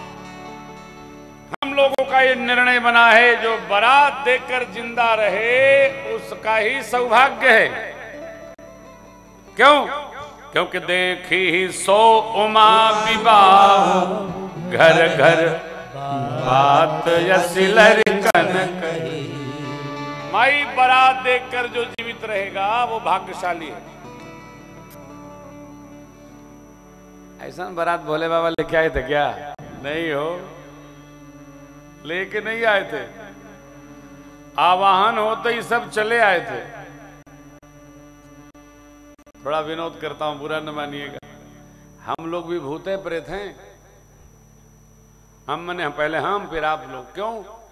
हम लोगों का ये निर्णय बना है, जो बारात देखकर जिंदा रहे उसका ही सौभाग्य है। क्यों? क्योंकि देखी ही सो उमा विवाह, घर घर बात यसिलर कन कही। माई बारात देखकर जो जीवित रहेगा वो भाग्यशाली है। ऐसा बारात भोले बाबा लेके आए थे क्या? नहीं हो, लेके नहीं आए थे। आवाहन हो तो ये सब चले आए थे। थोड़ा विनोद करता हूं, बुरा न मानिएगा। हम लोग भी भूते प्रेत हैं। हम मने पहले हम, फिर आप लोग। क्यों?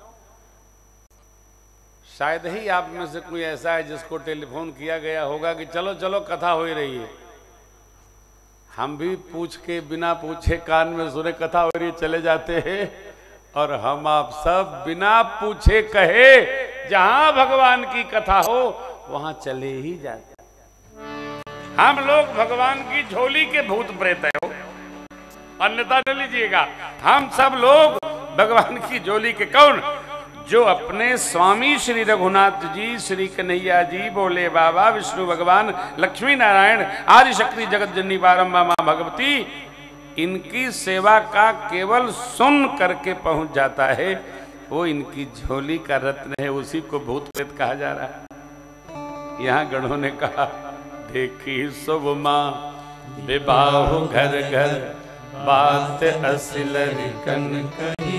शायद ही आप में से कोई ऐसा है जिसको टेलीफोन किया गया होगा कि चलो चलो कथा हो ही रही है। हम भी पूछ के, बिना पूछे, कान में सुने कथा हो रही है, चले जाते हैं। और हम आप सब बिना पूछे कहे जहां भगवान की कथा हो वहां चले ही जाते। हम लोग भगवान की झोली के भूत प्रेत है, अन्यथा न लीजिएगा। हम सब लोग भगवान की झोली के। कौन? जो अपने स्वामी श्री रघुनाथ जी, श्री कन्हैया जी, बोले बाबा, विष्णु भगवान, लक्ष्मी नारायण, आदि शक्ति जगत जननी पारम्बा मां भगवती, इनकी सेवा का केवल सुन करके पहुंच जाता है, वो इनकी झोली का रत्न है। उसी को भूत प्रेत कहा जा रहा है। यहाँ गणों ने कहा, देखी शुभ मां विवाह घर घर बात असिलर कन कही।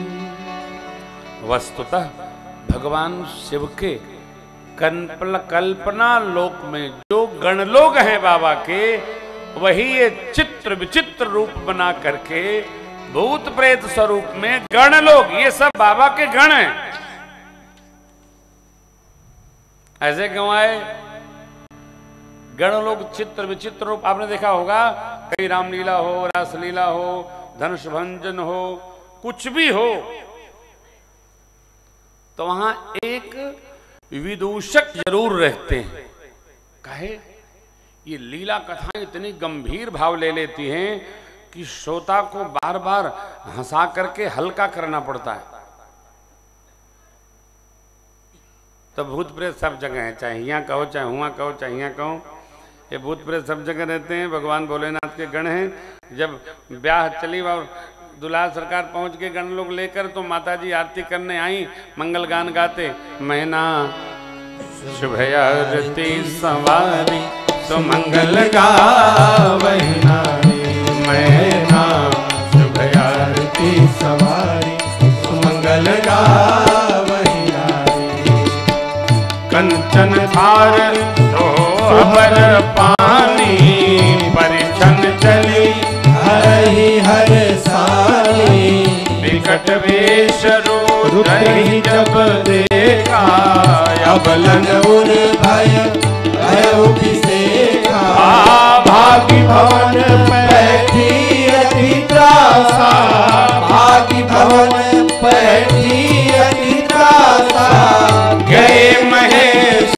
वस्तुतः भगवान शिव के कल्पना लोक में जो गण लोग हैं बाबा के, वही ये चित्र विचित्र रूप बना करके भूत प्रेत स्वरूप में गण लोग, ये सब बाबा के गण हैं। ऐसे क्यों आए? गण लोग चित्र विचित्र रूप। आपने देखा होगा, कहीं रामलीला हो, रासलीला हो, धनुष भंजन हो, कुछ भी हो, तो वहां एक विदूषक जरूर रहते हैं। कहे ये लीला कथाएं इतनी गंभीर भाव ले लेती हैं कि श्रोता को बार बार हंसा करके हल्का करना पड़ता है। तो भूत प्रेत सब जगह है, चाहे यहाँ कहो, चाहे हुआ कहो, चाहे यहाँ कहो, ये भूत प्रेत सब जगह रहते हैं। भगवान भोलेनाथ के गण हैं। जब ब्याह चली और दुल्हा सरकार पहुंच के गण लोग लेकर, तो माता जी आरती करने आई, मंगल गान गाते, मैना शुभ आरती सवारी सुमंगल गावै नारी, मैना की सवारी सुमंगल गावही नारी। कंचन थार सोहर पानी परिछन चली हरहि हर सानी। विकट वेश रुदहि जब देखा अबलन उर भय भयो बिसेखा। भागी भवन बैठी अति त्रासा भागी भवन बैठी अति त्रासा। गए महेश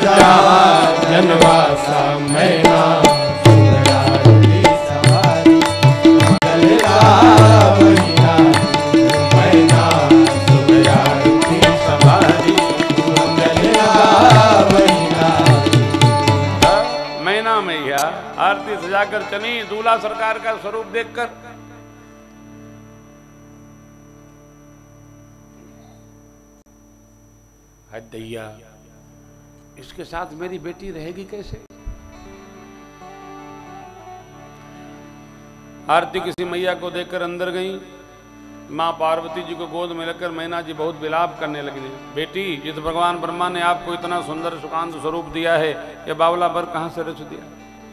जनवासा मैना सुंदरावती सवारी सुमंगल गावही नारी। मैना सुंदरावती सवारी सुमंगल गावही नारी। मैना मैया आरती सजाकर चली दूल्हा सरकार का स्वरूप देखकर। दैया इसके साथ मेरी बेटी रहेगी कैसे? आरती किसी मैया को देखकर अंदर गई। माँ पार्वती जी को गोद में लेकर मैना जी बहुत विलाप करने लगी। बेटी, जिस भगवान ब्रह्मा ने आपको इतना सुंदर सुकांत स्वरूप दिया है, ये बावला बर कहां से रच दिया?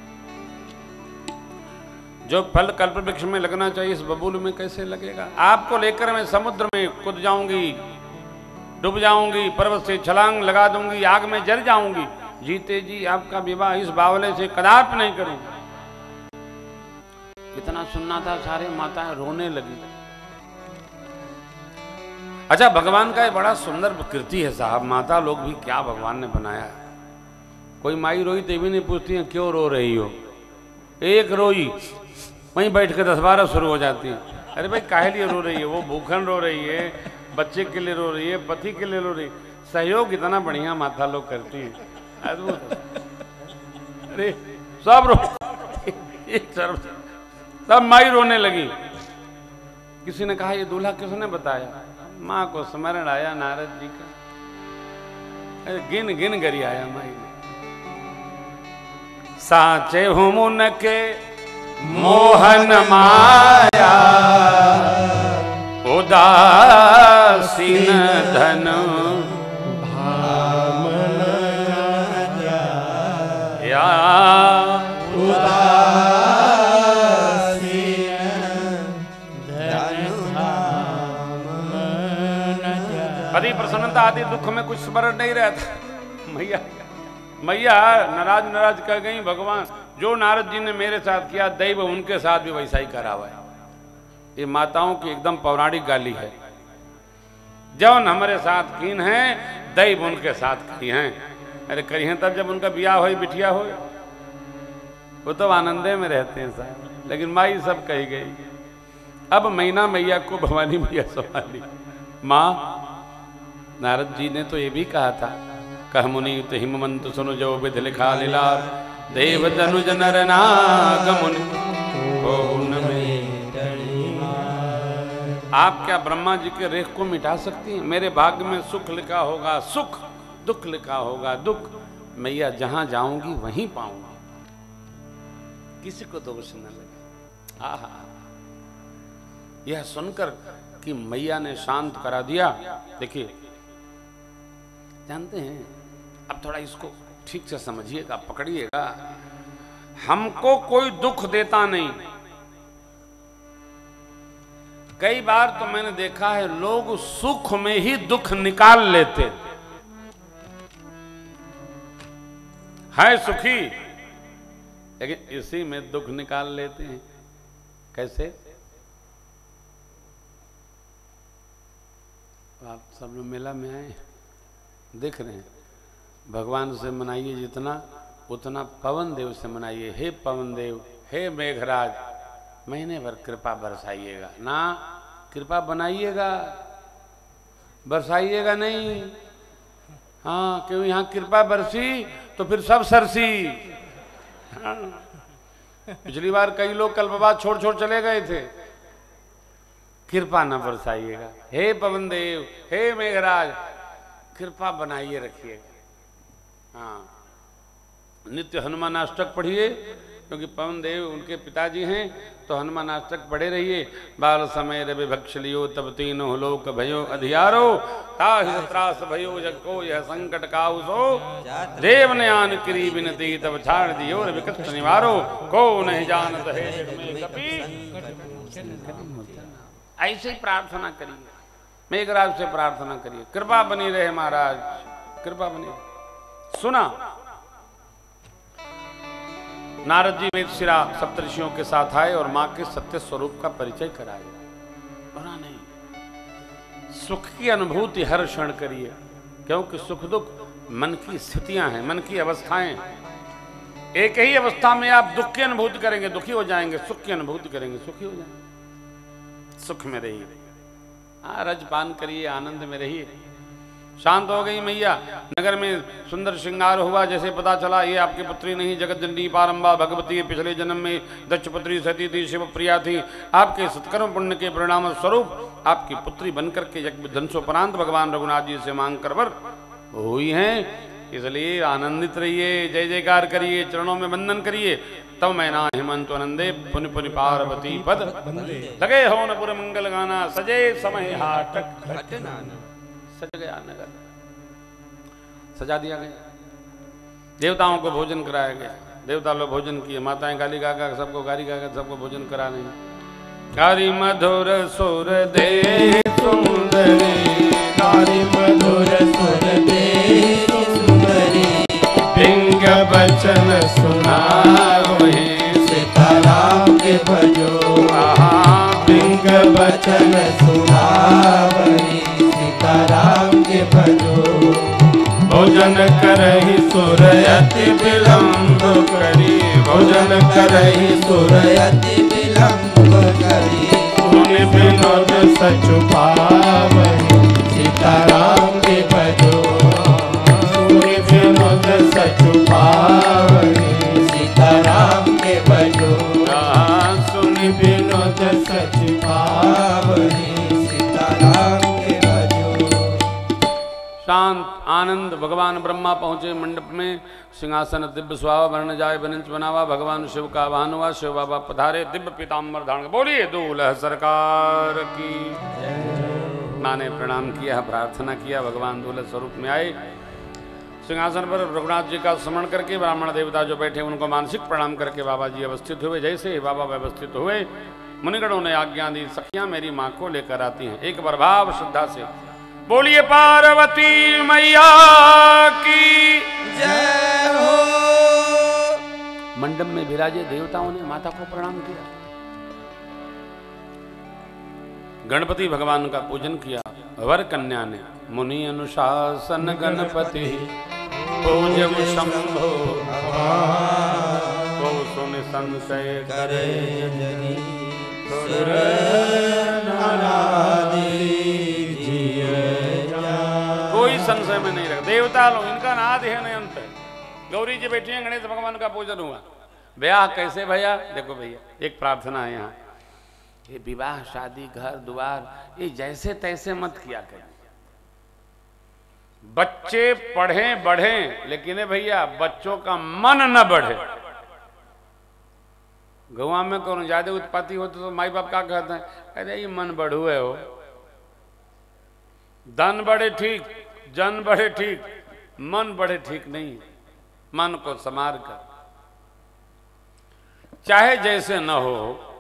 जो फल कल्प वृक्ष में लगना चाहिए इस बबूल में कैसे लगेगा? आपको लेकर मैं समुद्र में कूद जाऊंगी, डूब जाऊंगी, पर्वत से छलांग लगा दूंगी, आग में जल जाऊंगी, जीते जी आपका विवाह इस बावले से कदापि नहीं करूंगा। इतना सुनना था, सारे माताएं रोने लगी। अच्छा, भगवान का ये बड़ा सुंदर कृति है साहब। माता लोग भी क्या भगवान ने बनाया है। कोई माई रोई तो भी नहीं पूछती है क्यों रो रही हो। एक रोई वहीं बैठ के दस बारह शुरू हो जाती है। अरे भाई काहे लिए रो रही है? वो भूखन रो रही है, बच्चे के लिए रो रही है, पति के लिए रो रही है। सहयोग इतना बढ़िया माता लोग करती है, अद्भुत। अरे सब रो एक तरफ सब माई रोने लगी। किसी ने कहा ये दूल्हा किसने बताया? माँ को स्मरण आया नारद जी का। अरे गिन गिन गरी आया माई ने। साचे हूं मुन के मोहन माया उदासीन धन भामन या उदासीन धन भामन पति प्रसन्नता आदि दुख में कुछ स्मरण नहीं रहता। मैया मैया नाराज नाराज कर गई। भगवान जो नारद जी ने मेरे साथ किया, दैव उनके साथ भी वैसा ही करा हुआ है। ये माताओं की एकदम पौराणिक गाली है। जौन हमारे साथ कीन है, दैव उनके साथ की हैं। अरे करी हैं तब जब उनका ब्याह हो, बिटिया हो, वो तो आनंदे में रहते हैं साहब। लेकिन माई सब कही गई। अब मैना मैया को भवानी मैया संभाली। माँ, नारद जी ने तो ये भी कहा था, कह मुनि तो हिमवंत सुनो जो विधि लिखा लीला, देव तनुज नर नाग मुनि हो में। आप क्या ब्रह्मा जी के रेख को मिटा सकती हैं? मेरे भाग्य में सुख लिखा होगा सुख, दुख लिखा होगा दुख। मैया जहां जाऊंगी वहीं पाऊंगी, किसी को दोष न लगे। आहा, यह सुनकर कि मैया ने शांत करा दिया। देखिए, जानते हैं, अब थोड़ा इसको ठीक से समझिएगा, पकड़िएगा। हमको कोई दुख देता नहीं। कई बार तो मैंने देखा है लोग सुख में ही दुख निकाल लेते हैं, सुखी लेकिन इसी में दुख निकाल लेते हैं। कैसे? आप सब लोग मेला में आए, देख रहे हैं। भगवान से मनाइए जितना, उतना पवन देव से मनाइए। हे पवन देव, हे मेघराज, महीने भर कृपा बरसाइएगा ना। कृपा बनाइएगा, बरसाइएगा नहीं। हाँ, क्यों? यहाँ कृपा बरसी तो फिर सब सरसी। हाँ। पिछली बार कई लोग कल्पवास छोड़ छोड़ चले गए थे। कृपा न बरसाइएगा। हे पवन देव, हे मेघराज, कृपा बनाइए रखिएगा। हाँ, नित्य हनुमान अष्टक पढ़िए, क्योंकि पवन देव उनके पिताजी हैं। तो हनुमान अष्टक पढ़े रहिए। बाल समय रवि भक्ष लियो तब तीनों लोक भयो अधियारो ताहि त्रास भयो जग को यह संकट काहू सो देव ने आन करी बिनती तब छाड़ दियो विकट निवारो को नहीं जानत है जग में कपि। ऐसे ही प्रार्थना करिए, मेघराज से प्रार्थना करिए, कृपा बनी रहे महाराज, कृपा बनी रहे। सुना नारद जी वेदशिरा सप्तऋषियों के साथ आए और मां के सत्य स्वरूप का परिचय कराए। बना नहीं, सुख की अनुभूति हर क्षण करिए, क्योंकि सुख दुख मन की स्थितियां हैं, मन की अवस्थाएं। एक ही अवस्था में आप दुख की अनुभूति करेंगे दुखी हो जाएंगे, सुख की अनुभूति करेंगे सुखी हो जाएंगे। सुख में रहिए, हाँ रजपान करिए, आनंद में रहिए। शांत हो गई मैया, नगर में सुंदर श्रृंगार हुआ। जैसे पता चला ये आपकी पुत्री नहीं, जगत जननी पारंबा भगवती पिछले जन्म में दक्षपुत्री सती थी, शिव प्रिया थी। आपके सत्कर्म पुण्य के परिणाम स्वरूप आपकी पुत्री बनकर के धनसोपरांत भगवान रघुनाथ जी से मांग कर वर हुई हैं। इसलिए आनंदित रहिए, जय जयकार करिए, चरणों में वंदन करिए। तब मैं ना हेमंत आनंदे पुनि पुनि पार्वती पद लगे हो न पुर मंगल गाना सजे समय हाटक सज गया नगर, सजा दिया गया। देवताओं को भोजन कराया गया, देवता लोग भोजन किए, माताएं गाली गागा सबको गाली गागा सबको भोजन करा रही। कारी मधुर सुर दे सुंदरी, कारी मधुर सुर दे सुंदरी, बिंग बचन सुनावहि सीताराम के भजो। बिंग बचन सुनावहि सीताराम के भजो। भोजन करहि सुर अति विलंब करी, भोजन करहि सुर अति विलंब करी, सुनि विनोद सचु पावहि सीताराम के भजो। सुनि विनोद सचु पावहि सीताराम के भजो। सुनि विनोद सचु पावहि सीताराम के भजो। शांत आनंद भगवान ब्रह्मा पहुंचे मंडप में। सिंहासन दिव्य सुहावा वर्ण जाय बनंच बनावा। भगवान शिव का आह्वान हुआ, शिव बाबा पधारे दिव्य पीताम्बर धारण। बोलिए दूल्हा सरकार की। मां ने प्रणाम किया, प्रार्थना किया, भगवान दूल्हा स्वरूप में आए। सिंहासन पर रघुनाथ जी का स्मरण करके ब्राह्मण देवता जो बैठे उनको मानसिक प्रणाम करके बाबा जी अवस्थित हुए। जैसे ही बाबा व्यवस्थित हुए मुनिगणों ने आज्ञा दी, सखियां मेरी मां को लेकर आती हैं। एक बार भाव श्रद्धा से बोलिए पार्वती मैया की जय हो। मंडप में विराजे देवताओं ने माता को प्रणाम किया, गणपति भगवान का पूजन किया। वर कन्या ने मुनि अनुशासन गणपति पूजम शंभो को सुन संशय करे जनी सुर नारादी जिय जा। कोई संशय में नहीं रखा। देवता लोग, इनका ना आदि है न अंत है। गौरी जी बैठी हैं, गणेश भगवान का पूजन हुआ। ब्याह कैसे भैया? देखो भैया एक प्रार्थना है यहाँ, ये विवाह शादी घर द्वार ये जैसे तैसे मत किया करें। बच्चे पढ़े बढ़े, लेकिन भैया बच्चों का मन न बढ़े। गवा में कौन ज्यादा उत्पत्ति होती तो माई बाप क्या कहते हैं, अरे ये मन बढ़ुए हो। धन बढ़े ठीक, जन बढ़े ठीक, मन बढ़े ठीक नहीं। मन को संवार कर, चाहे जैसे न हो।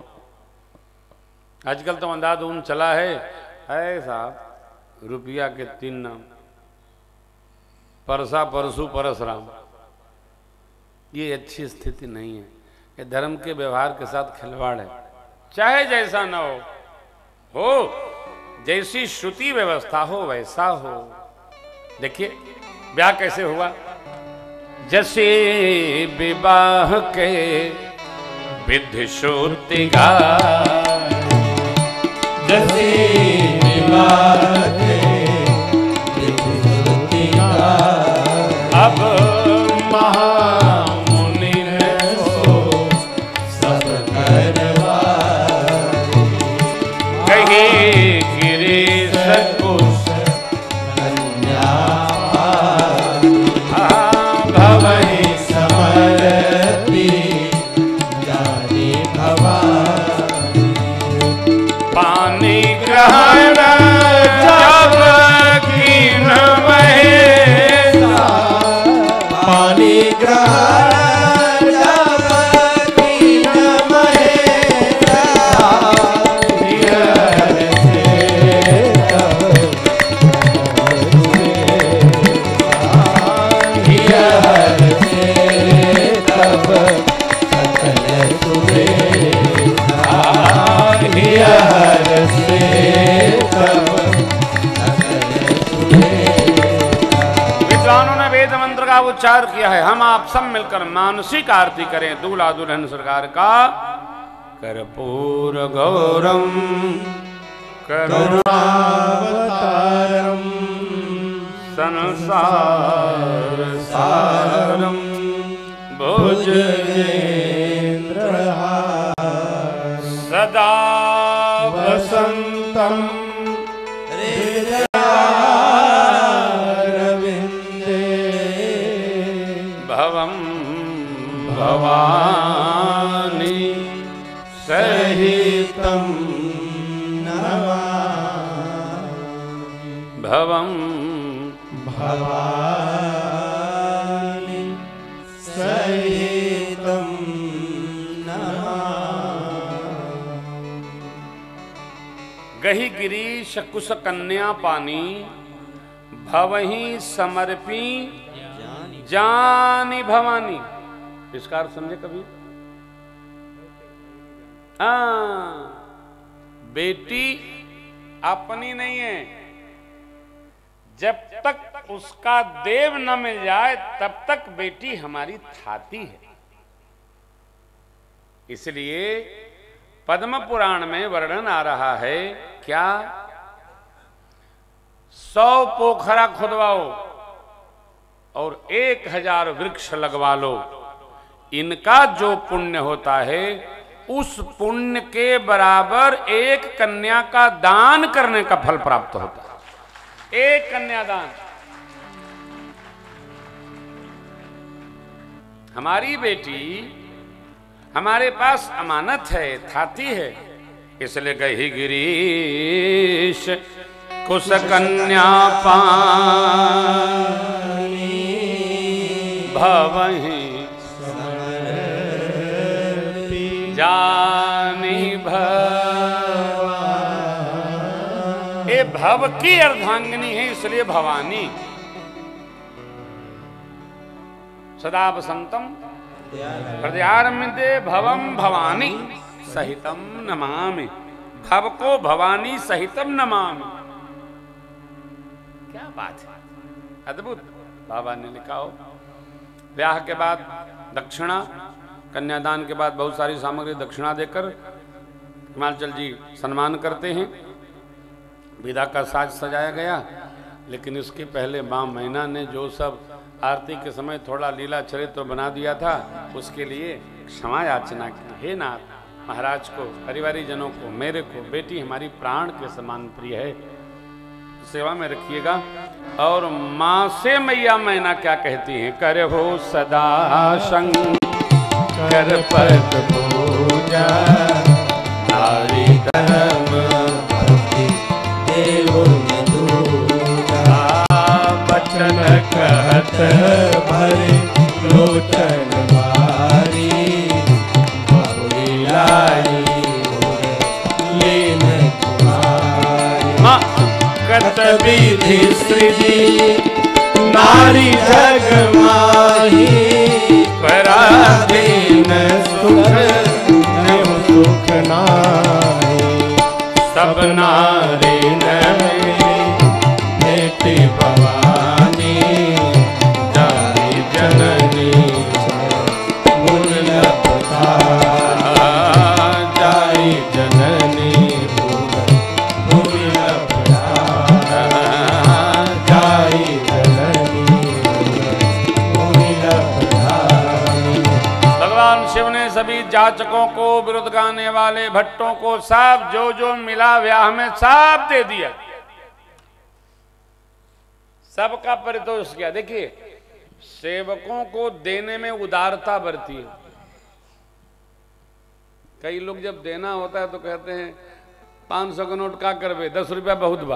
आजकल तो अंधाधुंध चला है, है साहब रुपया के तीन नाम, परसा परसु परसराम। ये अच्छी स्थिति नहीं है, ये धर्म के व्यवहार के साथ खिलवाड़ है। चाहे जैसा न हो, हो जैसी श्रुति व्यवस्था हो वैसा हो। देखिए ब्याह कैसे हुआ। जैसे विवाह के विधि श्रुति गा, जैसे विवाह के विधि श्रुति गा। अब महामुनि ने सो सब करवा कही गिरीश कुश कन्या भवहि समरती उच्चार किया है। हम आप सब मिलकर मानसिक आरती करें दूल्हा दुल्हन सरकार का। कर्पूर गौरम करुणावतारम संसार सारम भुजगेन्द्रहारं सदा वसंतम हृदयारविंदे भवं भवानी सहितं नमामि भवं भवानी सहितं नमामि। गहि गिरीश कुश कन्या पानी भवहि समर्पी जानी भवानी। इसका अर्थ समझे कभी? आ, बेटी अपनी नहीं है। जब तक उसका देव न मिल जाए तब तक बेटी हमारी थाती है। इसलिए पद्म पुराण में वर्णन आ रहा है क्या? सौ पोखरा खुदवाओ और एक हजार वृक्ष लगवा लो, इनका जो पुण्य होता है उस पुण्य के बराबर एक कन्या का दान करने का फल प्राप्त होता है। एक कन्यादान। हमारी बेटी हमारे पास अमानत है, थाती है। इसलिए गहि गिरीश कुश कन्या पानी भवहि जानी भवानी। ये भव की अर्धांगिनी है, इसलिए भवानी। सदा वसंतम हृदयारविंदे भवम भवानी सहितम नमामि। भव को भवानी सहितम नमामि। क्या बात है, अद्भुत। बाबा ने लिखा हो ब्याह के बाद दक्षिणा, कन्यादान के बाद बहुत सारी सामग्री दक्षिणा देकर हिमाचल जी सम्मान करते हैं। विदा का साज सजाया गया, लेकिन इसके पहले माँ मैना ने जो सब आरती के समय थोड़ा लीला चरित्र बना दिया था, उसके लिए क्षमा याचना की। हे नाथ, महाराज को, परिवारी जनों को, मेरे को, बेटी हमारी प्राण के समान प्रिय है, सेवा में रखिएगा। और माँ से मैया मैना क्या कहती हैं? करहो सदा शंकर पद पूजा, नारी धर्म भक्ति देवो दूजा। बचन कहत भरे लोचन बारी, बहुरी लाई लीन कुमारी। माँ कत विधि सृजी नारी जग माही, पराधीन सुख सुख नारी। सब नारी नेति भवानी, जानी जननी मूलपथा। जाई जननी मूलपथा, जाई जननी मूलपथा। भगवान शिव ने सभी जाचकों को, विरुद्ध गाने वाले भट्टों को सब जो जो मिला ब्याह में सब दे दिया, सबका परितोष किया। देखिए, सेवकों को देने में उदारता बरती है। कई लोग जब देना होता है तो कहते हैं पांच सौ का नोट का करवे, दस रुपया बहुत बा।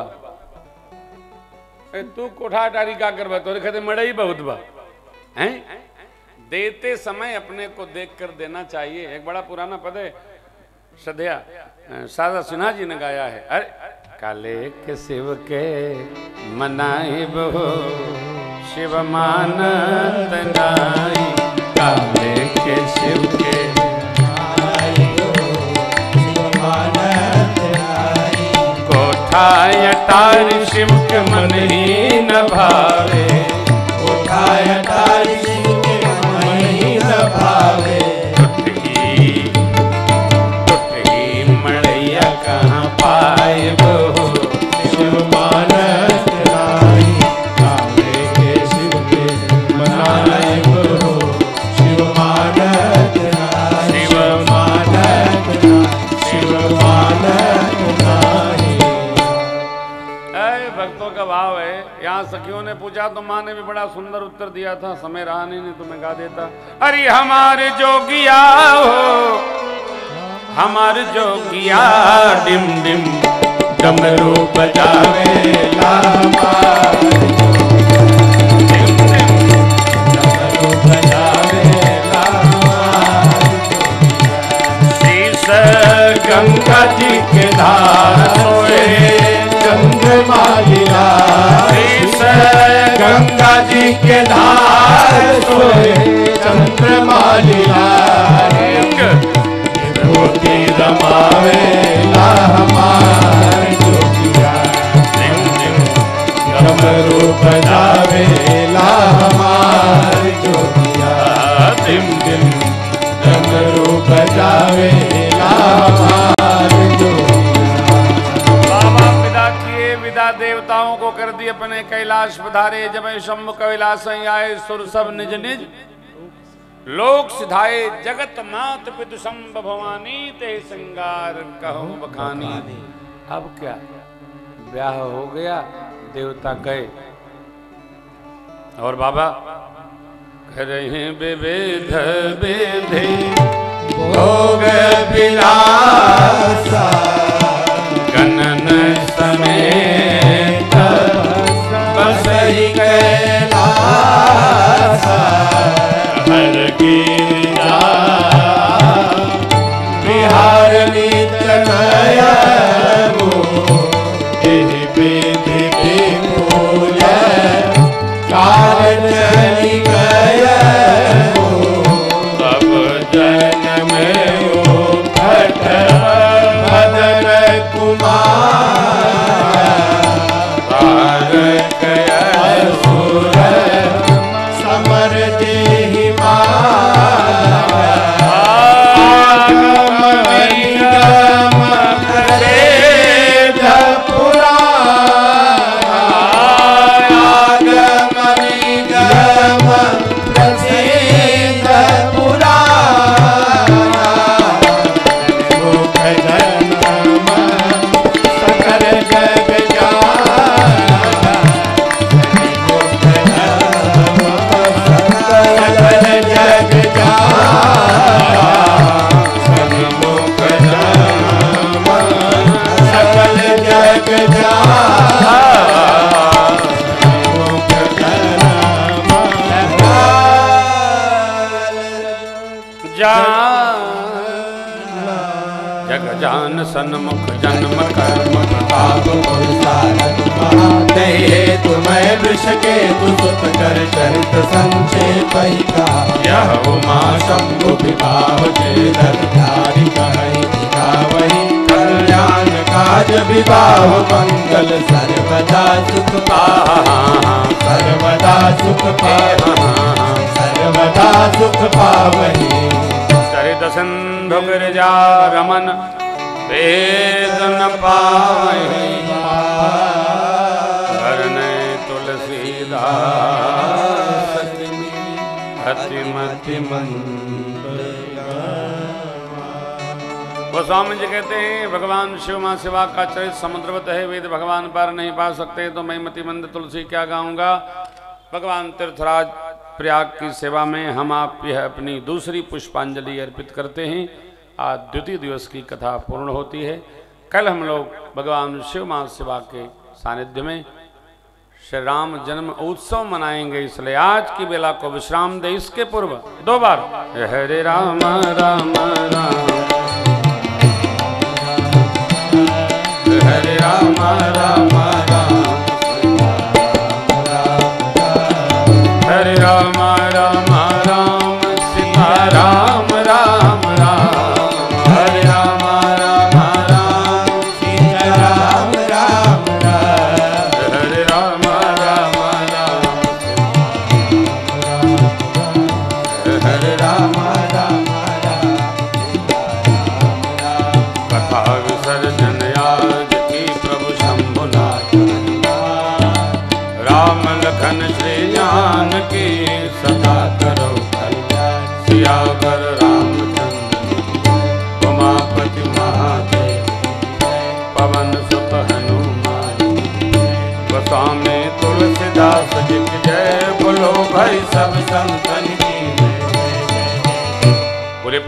तू कोठा टारी का करवा, तो कहते मड़ई बहुत बा। हैं? देते समय अपने को देख कर देना चाहिए। एक बड़ा पुराना पद है, श्रद्धेया शारदा सिन्हा जी ने गाया है। अरे काले के शिव के मनाई बहो, शिव मानत नाई। काले के शिव के मनाई बहो, शिव मानत नाई। कोठा अटारी शिव के मन ही न भावे, कोठा काय तारी शिव के मही न भावे टूटही टूटही मड़ैया कहाँ पाए वो शिव मानत नाई कावे के शिव के मनाए वो शिव मानत नाई शिव मानत नाई शिव मानत नाई। ऐ भक्तों का भाव है। यहाँ सखियों ने पूछा तो माँ ने भी बड़ा सुंदर उत्तर दिया था, समय रहा नहीं, नहीं तो मैं गा देता। अरे हमारे जोगिया हो हमारे जोगिया डिम डिम डमरू बजावे लामा डमरू बजावे लामा शीश गंगा जी के धार सोए चंद्रमा लीला शीश गंगा जी के धार सोए चंद्रमा लीला ज्योति रमावे ला हमारे जोगिया डिम डिम डमरू बजावे ला हमारे जोगिया डिम डिम डमरू बजावे ला हमारे जोगिया। बाबा विदा किए, विदा देवताओं को कर दिए अपने कैलाश पधारे। जब शंभु कैलाश आए सुर सब निज निज लोक सिधाए जगत मात पितु शंभ भवानी ते श्रृंगार कहूं बखानी। अब क्या ब्याह हो गया, देवता गए और बाबा कह रहे हैं विविध विधि भोग विलासा गणन समेत बसई कैलासा हर गिरिजा बिहार नित नया विधि विपुल कारण चली गया सब जन्म भट भदर कुमार तारक असुर समर देहि जगजान सन्मुख जन्म कर्म प्रताप पुरुषारथ महाते तुम्हें वृष के तुसुत कर चरित संक्षेप ही का यह उमा शंभु विवाह के दरधारी कहीं वही कल्याण काज विवाह मंगल सर्वदा सुख पाहा सर्वदा सुख पाहा सर्वदा सुख पावही चरित सिंधु गिरिजा रमन वेद न पावै करने तुलसीदास अतिमति गोस्वामी जी कहते हैं भगवान शिव मां शिवा का चरित समुद्रवत है, वेद भगवान पार नहीं पा सकते तो मैं मति मंद तुलसी क्या गाऊंगा। भगवान तीर्थराज प्रयाग की सेवा में हम आप यह अपनी दूसरी पुष्पांजलि अर्पित करते हैं। आज द्वितीय दिवस की कथा पूर्ण होती है। कल हम लोग भगवान शिव मां शिवा के सानिध्य में श्री राम जन्म उत्सव मनाएंगे, इसलिए आज की बेला को विश्राम दे। इसके पूर्व दो बार हरे राम राम राम हरे राम राम राम हरे राम राम राम सीता राम राम राम हरे राम राम राम सीता राम राम राम हरे राम राम राम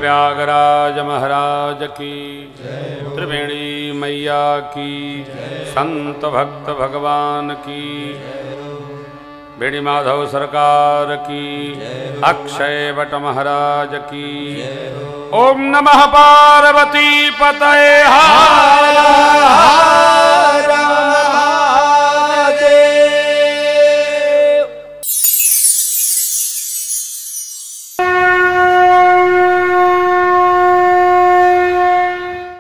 प्रयागराज महाराज की, त्रिवेणी मैया की, संत भक्त भगवान की, बेड़ी माधव सरकार की, अक्षय भट्ट महाराज की। ओम नमः पार्वती पतये हर